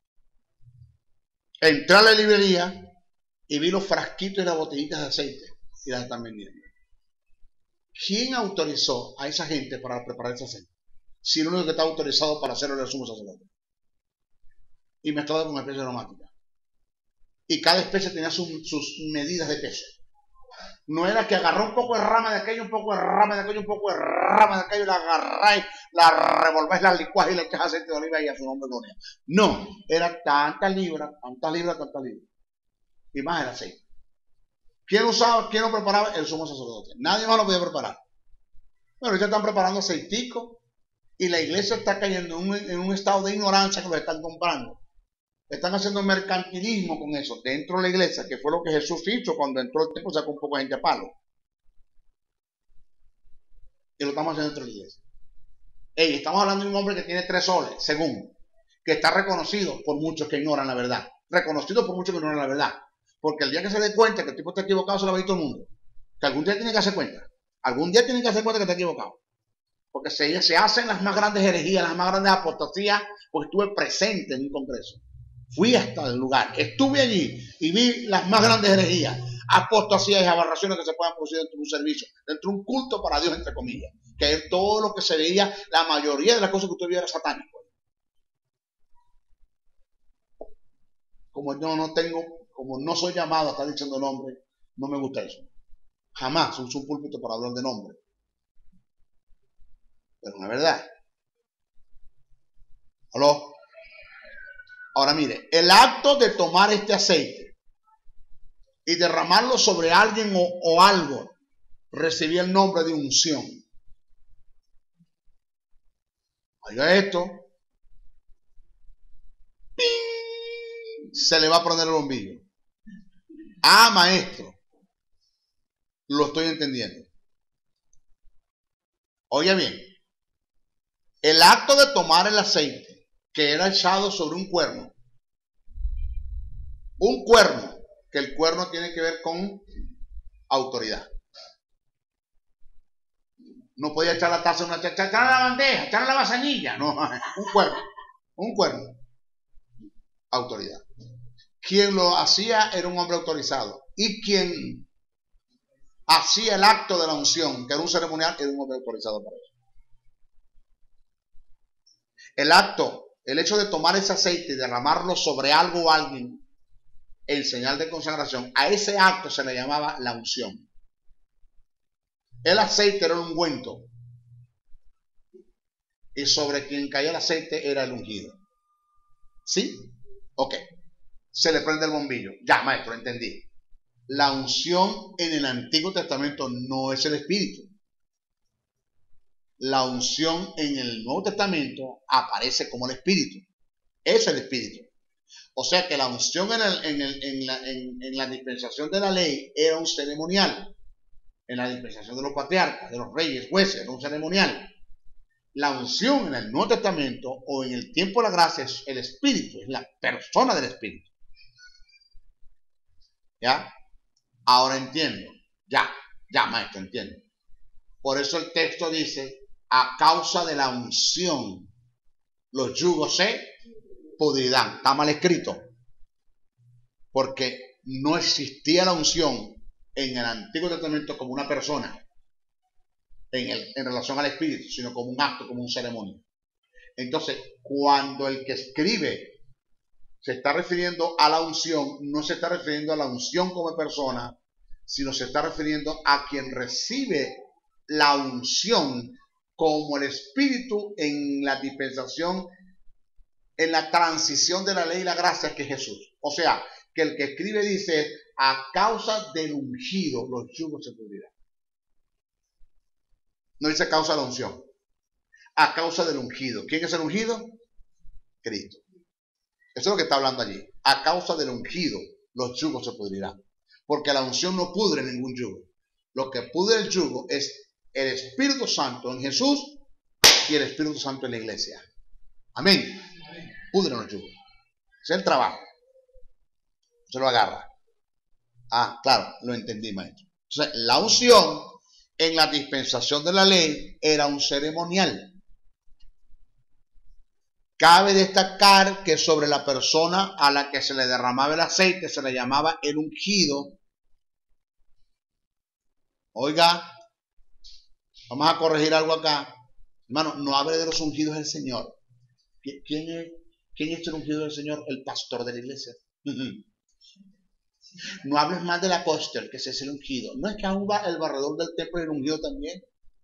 Entré a la librería y vi los frasquitos y las botellitas de aceite y las están vendiendo. ¿Quién autorizó a esa gente para preparar ese aceite? Si el único que está autorizado para hacerlo era el sumo sacerdote. Y mezclado con especie aromática. Y cada especie tenía sus medidas de peso. No era que agarró un poco de rama de aquello, un poco de rama de aquello, un poco de rama de aquello, y la agarráis, la revolváis, la licuáis y le echáis aceite de oliva y a su nombre gloria. No, era tantas libras, tantas libras, tantas libras. Y más el aceite. ¿Quién usaba, quién lo preparaba? El sumo sacerdote. Nadie más lo podía preparar. Bueno, ya están preparando aceitico y la iglesia está cayendo en un estado de ignorancia que lo están comprando. Están haciendo mercantilismo con eso dentro de la iglesia, que fue lo que Jesús hizo cuando entró el templo, sacó un poco de gente a palo. Y lo estamos haciendo dentro de la iglesia. Estamos hablando de un hombre que tiene 3 soles, según, que está reconocido por muchos que ignoran la verdad. Reconocido por muchos que ignoran la verdad. Porque el día que se dé cuenta que el tipo está equivocado, se lo va a ir todo el mundo. Que algún día tiene que hacer cuenta. Algún día tiene que hacer cuenta que está equivocado. Porque se hacen las más grandes herejías, las más grandes apostasías, porque estuve presente en un congreso. Fui hasta el lugar, estuve allí y vi las más grandes herejías, apostasías y aberraciones que se puedan producir dentro de un servicio, dentro de un culto para Dios, entre comillas. Que es todo lo que se veía, la mayoría de las cosas que usted vio era satánico. Como yo no tengo, como no soy llamado a estar diciendo nombre, no me gusta eso. Jamás uso un púlpito para hablar de nombre. Pero no es verdad. ¿Aló? Ahora mire, el acto de tomar este aceite y derramarlo sobre alguien o algo recibía el nombre de unción. Oiga esto. ¡Ping! Se le va a poner el bombillo. Ah, maestro. Lo estoy entendiendo. Oiga bien. El acto de tomar el aceite que era echado sobre un cuerno, que el cuerno tiene que ver con autoridad. No podía echar la taza en una echar la bandeja, echar la vasanilla, no, un cuerno, autoridad. Quien lo hacía era un hombre autorizado, y quien hacía el acto de la unción, que era un ceremonial, era un hombre autorizado para eso. El hecho de tomar ese aceite y derramarlo sobre algo o alguien en señal de consagración, a ese acto se le llamaba la unción. El aceite era un ungüento y sobre quien caía el aceite era el ungido. ¿Sí? Ok. Se le prende el bombillo. Ya, maestro, entendí. La unción en el Antiguo Testamento no es el Espíritu. La unción en el Nuevo Testamento aparece como el Espíritu. Es el Espíritu. O sea que la unción en la dispensación de la ley era un ceremonial. En la dispensación de los patriarcas, de los reyes, jueces, era un ceremonial. La unción en el Nuevo Testamento o en el tiempo de la gracia es el Espíritu, es la persona del Espíritu. ¿Ya? Ahora entiendo. Ya, maestro, entiendo. Por eso el texto dice, a causa de la unción, los yugos se pudrirán. Está mal escrito. Porque no existía la unción en el Antiguo Testamento como una persona en relación al Espíritu, sino como un acto, como un ceremonia. Entonces, cuando el que escribe se está refiriendo a la unción, no se está refiriendo a la unción como persona, sino se está refiriendo a quien recibe la unción como el Espíritu en la dispensación, en la transición de la ley y la gracia, que es Jesús. O sea, que el que escribe dice, a causa del ungido los yugos se pudrirán. No dice a causa de la unción. A causa del ungido. ¿Quién es el ungido? Cristo. Eso es lo que está hablando allí. A causa del ungido los yugos se pudrirán. Porque la unción no pudre ningún yugo. Lo que pudre el yugo es el Espíritu Santo en Jesús y el Espíritu Santo en la iglesia. Amén. Pudren los yugos. Ese es el trabajo. Se lo agarra. Ah, claro, lo entendí, maestro. Entonces, la unción en la dispensación de la ley era un ceremonial. Cabe destacar que sobre la persona a la que se le derramaba el aceite se le llamaba el ungido. Oiga, vamos a corregir algo acá. Hermano, no hable de los ungidos del Señor. ¿Quién es el ungido del Señor? El pastor de la iglesia. No hables más del apóstol, que ese es el ungido. No es que aún va el barredor del templo y el ungido también.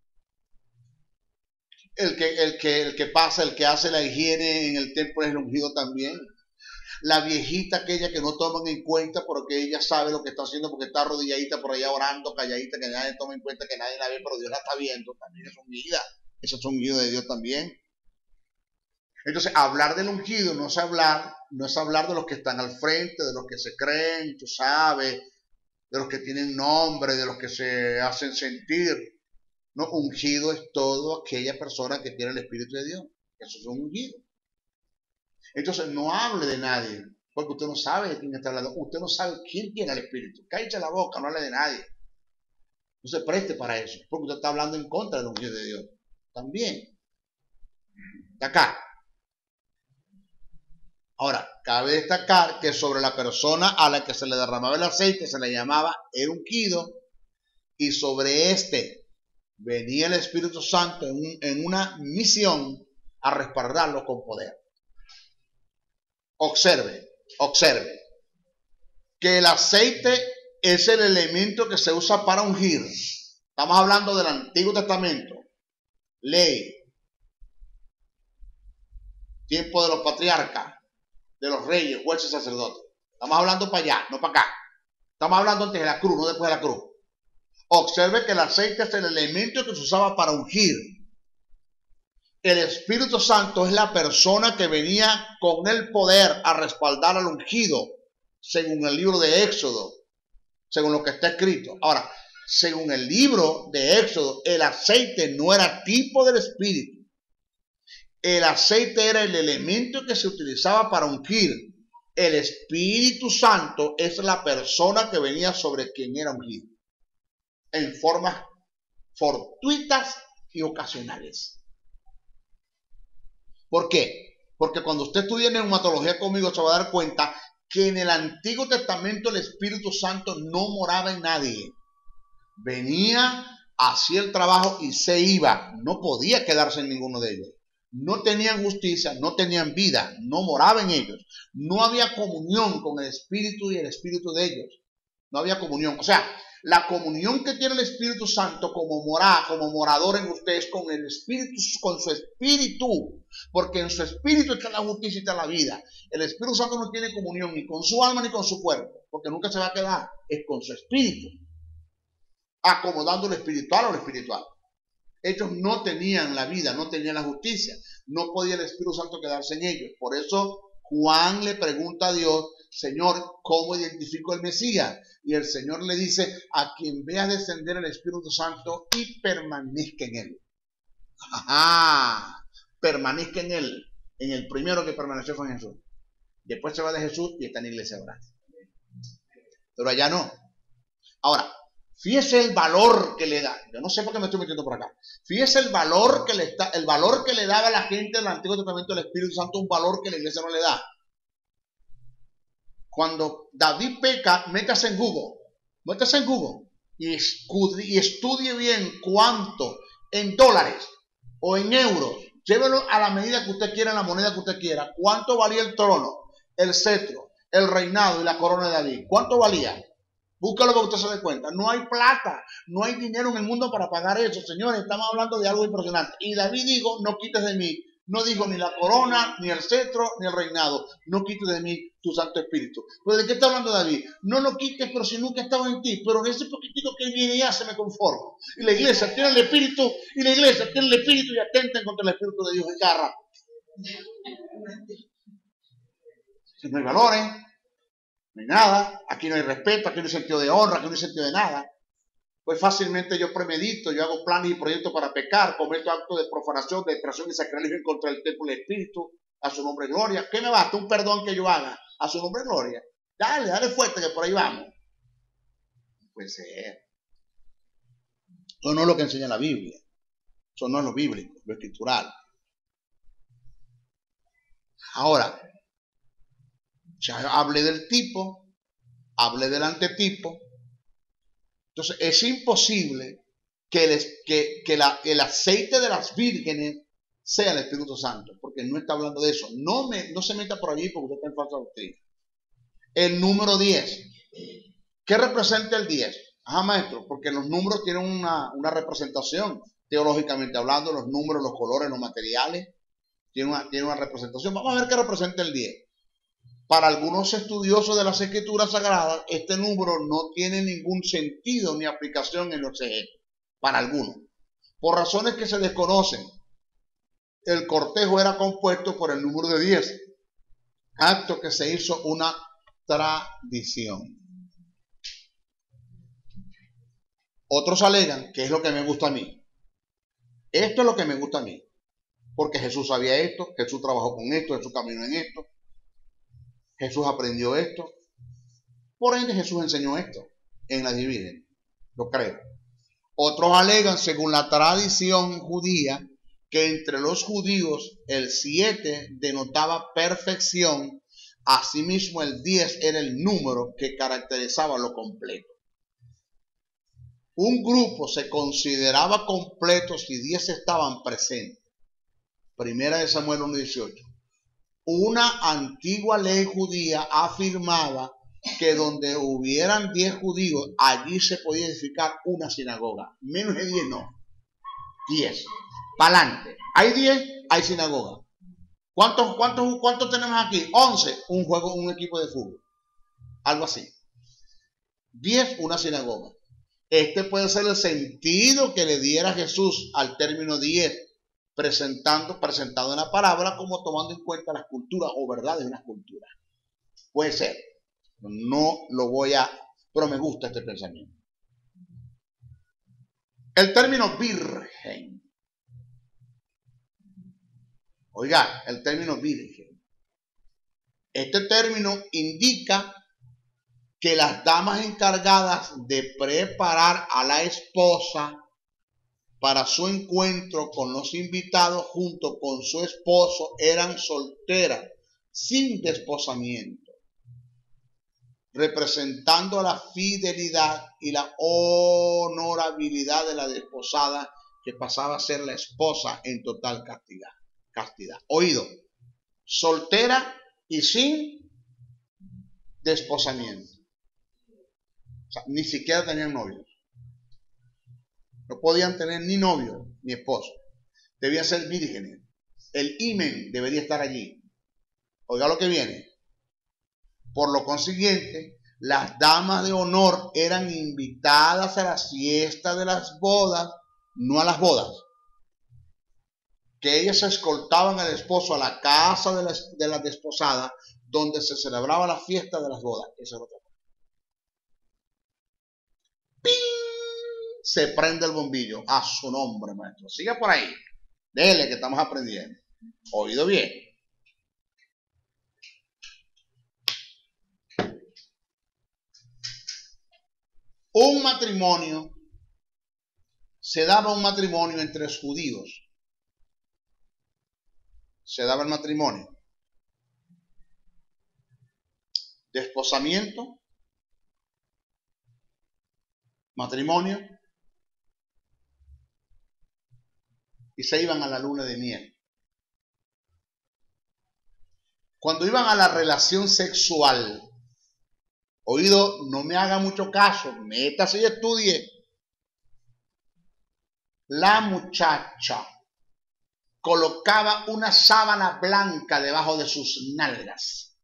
El que pasa, el que hace la higiene en el templo es el ungido también. La viejita aquella que no toman en cuenta porque ella sabe lo que está haciendo, porque está arrodilladita por allá orando, calladita, que nadie toma en cuenta, que nadie la ve, pero Dios la está viendo, también es ungida. Eso es ungido de Dios también. Entonces, hablar del ungido no es hablar de los que están al frente, de los que se creen, tú sabes, de los que tienen nombre, de los que se hacen sentir. No, ungido es todo aquella persona que tiene el Espíritu de Dios. Eso es un ungido. Entonces, no hable de nadie, porque usted no sabe de quién está hablando. Usted no sabe quién tiene el Espíritu. Cállate la boca, no hable de nadie. No se preste para eso, porque usted está hablando en contra del ungido de Dios. También. De acá. Ahora, cabe destacar que sobre la persona a la que se le derramaba el aceite se le llamaba el ungido, y sobre este venía el Espíritu Santo en una misión a respaldarlo con poder. Observe que el aceite es el elemento que se usa para ungir. Estamos hablando del Antiguo Testamento, ley, tiempo de los patriarcas, de los reyes, jueces, sacerdotes. Estamos hablando para allá, no para acá. Estamos hablando antes de la cruz, no después de la cruz. Observe que el aceite es el elemento que se usaba para ungir. El Espíritu Santo es la persona que venía con el poder a respaldar al ungido, según el libro de Éxodo, según lo que está escrito. Ahora, según el libro de Éxodo, el aceite no era tipo del Espíritu. El aceite era el elemento que se utilizaba para ungir. El Espíritu Santo es la persona que venía sobre quien era ungido, en formas fortuitas y ocasionales. ¿Por qué? Porque cuando usted estudia neumatología conmigo se va a dar cuenta que en el Antiguo Testamento el Espíritu Santo no moraba en nadie. Venía, hacía el trabajo y se iba. No podía quedarse en ninguno de ellos. No tenían justicia, no tenían vida, no moraba en ellos. No había comunión con el Espíritu y el Espíritu de ellos. No había comunión. O sea, la comunión que tiene el Espíritu Santo como morador en ustedes con el Espíritu, con su Espíritu, porque en su Espíritu está la justicia y está la vida. El Espíritu Santo no tiene comunión ni con su alma ni con su cuerpo, porque nunca se va a quedar. Es con su Espíritu, acomodando lo espiritual a lo espiritual. Ellos no tenían la vida, no tenían la justicia, no podía el Espíritu Santo quedarse en ellos. Por eso Juan le pregunta a Dios: Señor, ¿cómo identifico el Mesías? Y el Señor le dice: a quien veas descender el Espíritu Santo y permanezca en él. Ajá, permanezca en él. En el primero que permaneció fue en Jesús. Después se va de Jesús y está en la iglesia ahora. Pero allá no. Ahora, fíjese el valor que le da. Yo no sé por qué me estoy metiendo por acá. Fíjese el valor que le daba a la gente del Antiguo Testamento del Espíritu Santo, un valor que la iglesia no le da. Cuando David peca, métase en Google y estudie bien cuánto en dólares o en euros, llévelo a la medida que usted quiera, en la moneda que usted quiera, cuánto valía el trono, el cetro, el reinado y la corona de David. ¿Cuánto valía? Búscalo para que usted se dé cuenta. No hay plata, no hay dinero en el mundo para pagar eso, señores. Estamos hablando de algo impresionante. Y David dijo: no quites de mí. No dijo ni la corona, ni el cetro, ni el reinado. No quites de mí tu Santo Espíritu. ¿Pero de qué está hablando David? No lo quites, pero si nunca estaba en ti. Pero en ese poquitico que viene ya se me conformo. Y la iglesia tiene el Espíritu, y atenten contra el Espíritu de Dios en cada rato. Si no hay valores, no hay nada. Aquí no hay respeto, aquí no hay sentido de honra, aquí no hay sentido de nada. Pues fácilmente yo premedito, yo hago planes y proyectos para pecar, cometo actos de profanación, de extracción y sacrilegio en contra del templo del Espíritu, a su nombre gloria. ¿Qué me basta? Un perdón que yo haga, a su nombre gloria. Dale fuerte que por ahí vamos. No puede ser. Eso no es lo que enseña la Biblia. Eso no es lo bíblico, lo escritural. Ahora, ya hablé del tipo, hablé del antetipo. Entonces, es imposible que el aceite de las vírgenes sea el Espíritu Santo, porque no está hablando de eso. No se meta por allí porque usted está en falsa doctrina. El número 10. ¿Qué representa el 10? Ajá, maestro, porque los números tienen una representación, teológicamente hablando, los números, los colores, los materiales, tienen una representación. Vamos a ver qué representa el 10. Para algunos estudiosos de las Escrituras Sagradas, este número no tiene ningún sentido ni aplicación en los exegetas. Para algunos. Por razones que se desconocen, el cortejo era compuesto por el número de 10. Acto que se hizo una tradición. Otros alegan que es lo que me gusta a mí. Esto es lo que me gusta a mí. Porque Jesús sabía esto, Jesús trabajó con esto, Jesús caminó en esto. Jesús aprendió esto. Por ende, Jesús enseñó esto en la Virgen. Lo creo. Otros alegan, según la tradición judía, que entre los judíos el 7 denotaba perfección. Asimismo, el 10 era el número que caracterizaba lo completo. Un grupo se consideraba completo si 10 estaban presentes. Primera de Samuel 1:18. Una antigua ley judía afirmaba que donde hubieran 10 judíos, allí se podía edificar una sinagoga. Menos de 10 no. 10. Para adelante. Hay 10, hay sinagoga. ¿Cuántos tenemos aquí? 11. Un equipo de fútbol. Algo así. 10, una sinagoga. Este puede ser el sentido que le diera Jesús al término 10, presentado en la palabra como tomando en cuenta las culturas o verdades de una cultura. Puede ser. No lo voy a, pero me gusta este pensamiento. El término virgen. Oiga, el término virgen. Este término indica que las damas encargadas de preparar a la esposa para su encuentro con los invitados junto con su esposo eran solteras, sin desposamiento, representando la fidelidad y la honorabilidad de la desposada que pasaba a ser la esposa en total castidad. Oído, soltera y sin desposamiento. O sea, ni siquiera tenían novios. No podían tener ni novio ni esposo. Debían ser vírgenes. El himen debería estar allí. Oiga lo que viene. Por lo consiguiente, las damas de honor eran invitadas a la fiesta de las bodas, no a las bodas. Que ellas escoltaban al esposo a la casa de la desposada, donde se celebraba la fiesta de las bodas. Esa es otra cosa. ¡Ping! Se prende el bombillo. A su nombre, maestro. Siga por ahí. Dele que estamos aprendiendo. Oído bien. Un matrimonio, se daba un matrimonio entre los judíos. Se daba el matrimonio. Desposamiento, matrimonio, y se iban a la luna de miel. Cuando iban a la relación sexual, oído, no me haga mucho caso, métase y estudie. La muchacha colocaba una sábana blanca debajo de sus nalgas.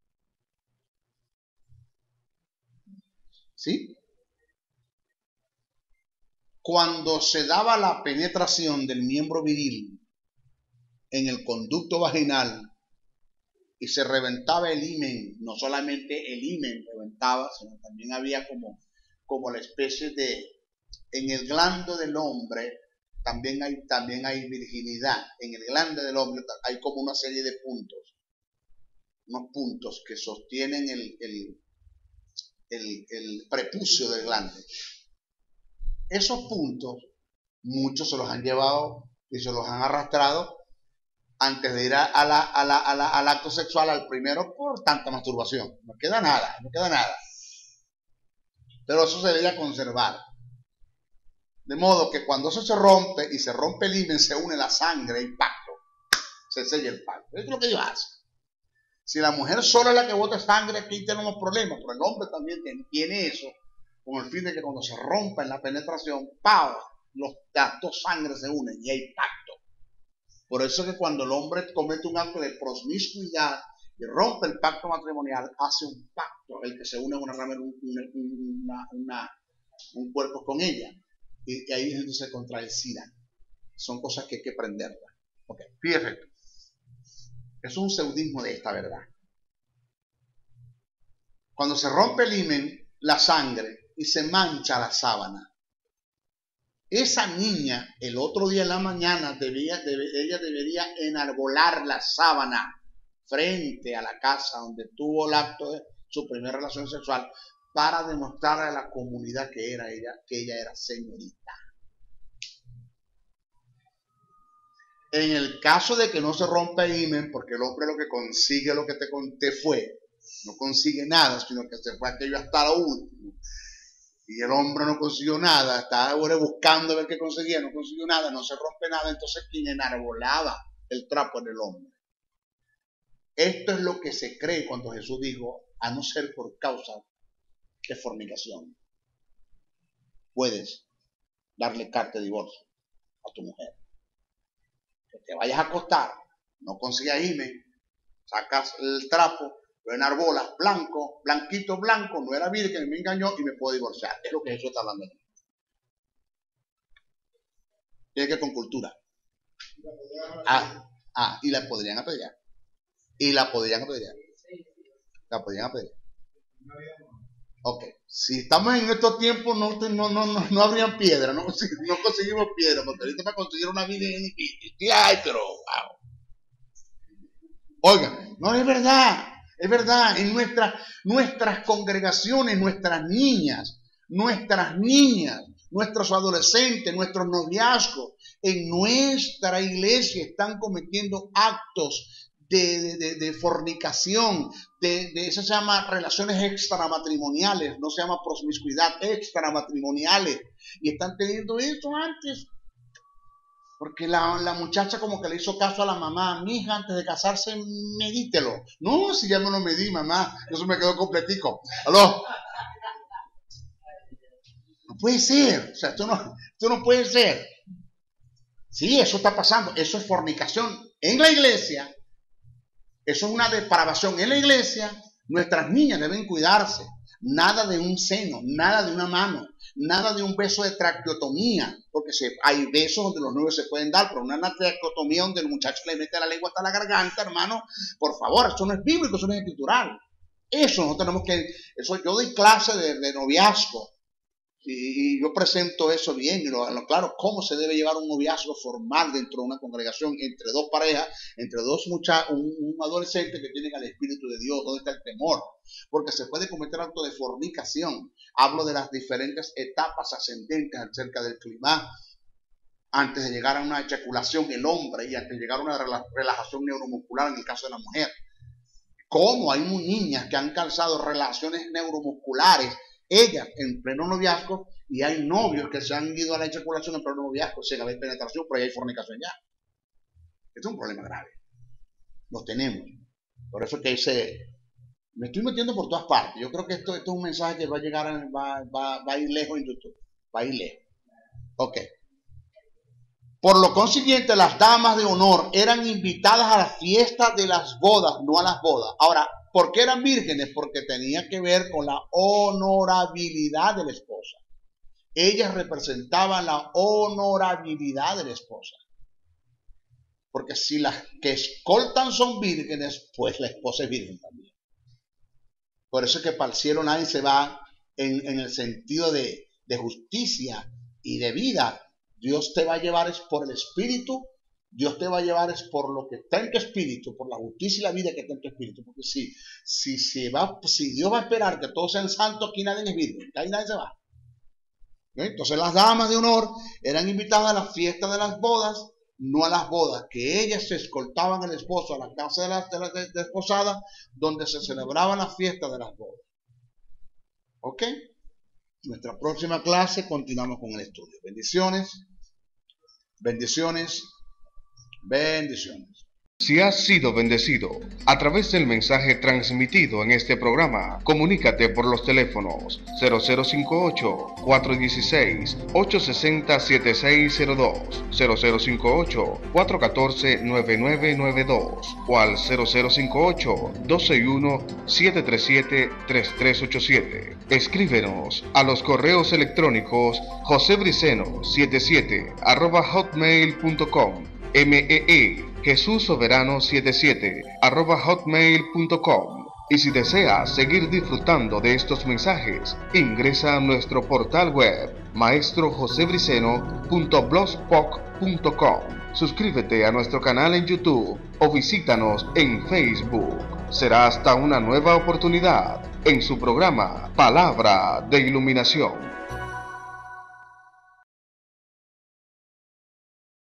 ¿Sí? Cuando se daba la penetración del miembro viril en el conducto vaginal y se reventaba el himen, no solamente el himen reventaba, sino también había como la especie de, en el glande del hombre también hay virginidad. En el glande del hombre hay como una serie de puntos, unos puntos que sostienen el prepucio del glande. Esos puntos Muchos se los han llevado y se los han arrastrado antes de ir al acto sexual, al primero, por tanta masturbación. No queda nada, no queda nada. Pero eso se debería conservar. De modo que cuando eso se rompe y se rompe el himen, se une la sangre, el pacto. Se sella el pacto. Eso es lo que ellos hacen. Si la mujer sola es la que bota sangre, aquí tenemos problemas, pero el hombre también tiene eso, con el fin de que cuando se rompa en la penetración, ¡pau!, las dos sangres se unen y hay pacto. Por eso es que cuando el hombre comete un acto de promiscuidad y rompe el pacto matrimonial, hace un pacto, el que se une un cuerpo con ella. Y ahí entonces se contrae el SIDA. Son cosas que hay que aprenderlas. Ok, fíjate. Es un pseudismo de esta verdad. Cuando se rompe el himen, la sangre, y se mancha la sábana, esa niña, el otro día en la mañana, ella debería enarbolar la sábana frente a la casa donde tuvo el acto de su primera relación sexual, para demostrarle a la comunidad que ella era señorita. En el caso de que no se rompa el himen, porque el hombre lo que consigue, lo que te conté no consigue nada, sino que se fue aquello hasta lo último. Y el hombre no consiguió nada, estaba ahora buscando a ver qué conseguía, no consiguió nada, no se rompe nada, entonces quien enarbolaba el trapo era el hombre. Esto es lo que se cree cuando Jesús dijo, a no ser por causa de fornicación, puedes darle carta de divorcio a tu mujer. Que te vayas a acostar, no consigas himen, sacas el trapo, lo enarbolas, blanco, blanquito, blanco, no era virgen, me engañó y me puedo divorciar. Es lo que Jesús está hablando aquí. Tiene que ver con cultura. Y la podrían apedrear. La podrían apedrear. Ok, si estamos en estos tiempos no habrían piedra, no conseguimos piedra, porque ahorita para conseguir una vida es difícil. Ay, pero wow. Oigan, no es verdad, en nuestras congregaciones, nuestras niñas, nuestros adolescentes, nuestros noviazgos, en nuestra iglesia están cometiendo actos de fornicación, eso se llama relaciones extramatrimoniales, no se llama promiscuidad, extramatrimoniales, y están teniendo esto antes, porque la muchacha como que le hizo caso a la mamá, mi hija, antes de casarse, medítelo. No, si ya me lo medí, mamá, eso me quedó completico. ¿Aló? No puede ser, o sea, esto no puede ser. Sí, eso está pasando, eso es fornicación en la iglesia. Eso es una depravación en la iglesia. Nuestras niñas deben cuidarse. Nada de un seno, nada de una mano, nada de un beso de traqueotomía, porque hay besos donde los novios se pueden dar, pero una traqueotomía donde el muchacho le mete la lengua hasta la garganta, hermano, por favor, eso no es bíblico, eso no es escritural. Eso no tenemos que, eso yo doy clase de noviazgo. Y yo presento eso bien, claro, cómo se debe llevar un noviazgo formal dentro de una congregación entre dos parejas, entre dos muchachos, un adolescente que tienen al Espíritu de Dios, donde está el temor, porque se puede cometer acto de fornicación. Hablo de las diferentes etapas ascendentes acerca del clima, antes de llegar a una eyaculación el hombre y antes de llegar a una relajación neuromuscular en el caso de la mujer. Cómo hay niñas que han causado relaciones neuromusculares, ellas en pleno noviazgo, y hay novios que se han ido a la eyaculación en pleno noviazgo sin haber penetración, pero ahí hay fornicación ya. Este es un problema grave. Lo tenemos. Por eso que me estoy metiendo por todas partes. Yo creo que esto es un mensaje que va a llegar, va a ir lejos en YouTube. Va a ir lejos. Ok. Por lo consiguiente, las damas de honor eran invitadas a la fiesta de las bodas, no a las bodas. Ahora, ¿por qué eran vírgenes? Porque tenía que ver con la honorabilidad de la esposa. Ellas representaban la honorabilidad de la esposa. Porque si las que escoltan son vírgenes, pues la esposa es virgen también. Por eso es que para el cielo nadie se va en el sentido de justicia y de vida. Dios te va a llevar es por el Espíritu. Dios te va a llevar es por lo que está en tu espíritu, por la justicia y la vida que está en tu espíritu. Porque si Dios va a esperar que todos sean santos, aquí nadie es virgen, ahí nadie se va. Entonces las damas de honor eran invitadas a la fiesta de las bodas, no a las bodas, que ellas se escoltaban al esposo a la casa de la desposada, donde se celebraba la fiesta de las bodas. ¿Ok? Nuestra próxima clase continuamos con el estudio. Bendiciones, bendiciones, bendiciones. Si has sido bendecido a través del mensaje transmitido en este programa, comunícate por los teléfonos 0058-416-860-7602, 0058-414-9992 o al 0058-261-737-3387. Escríbenos a los correos electrónicos josebriceno77@hotmail.com, Jesús Soberano 77 @hotmail.com. Y si deseas seguir disfrutando de estos mensajes, ingresa a nuestro portal web maestrojosebriceno.blogspot.com. Suscríbete a nuestro canal en YouTube o visítanos en Facebook. Será hasta una nueva oportunidad en su programa Palabra de Iluminación.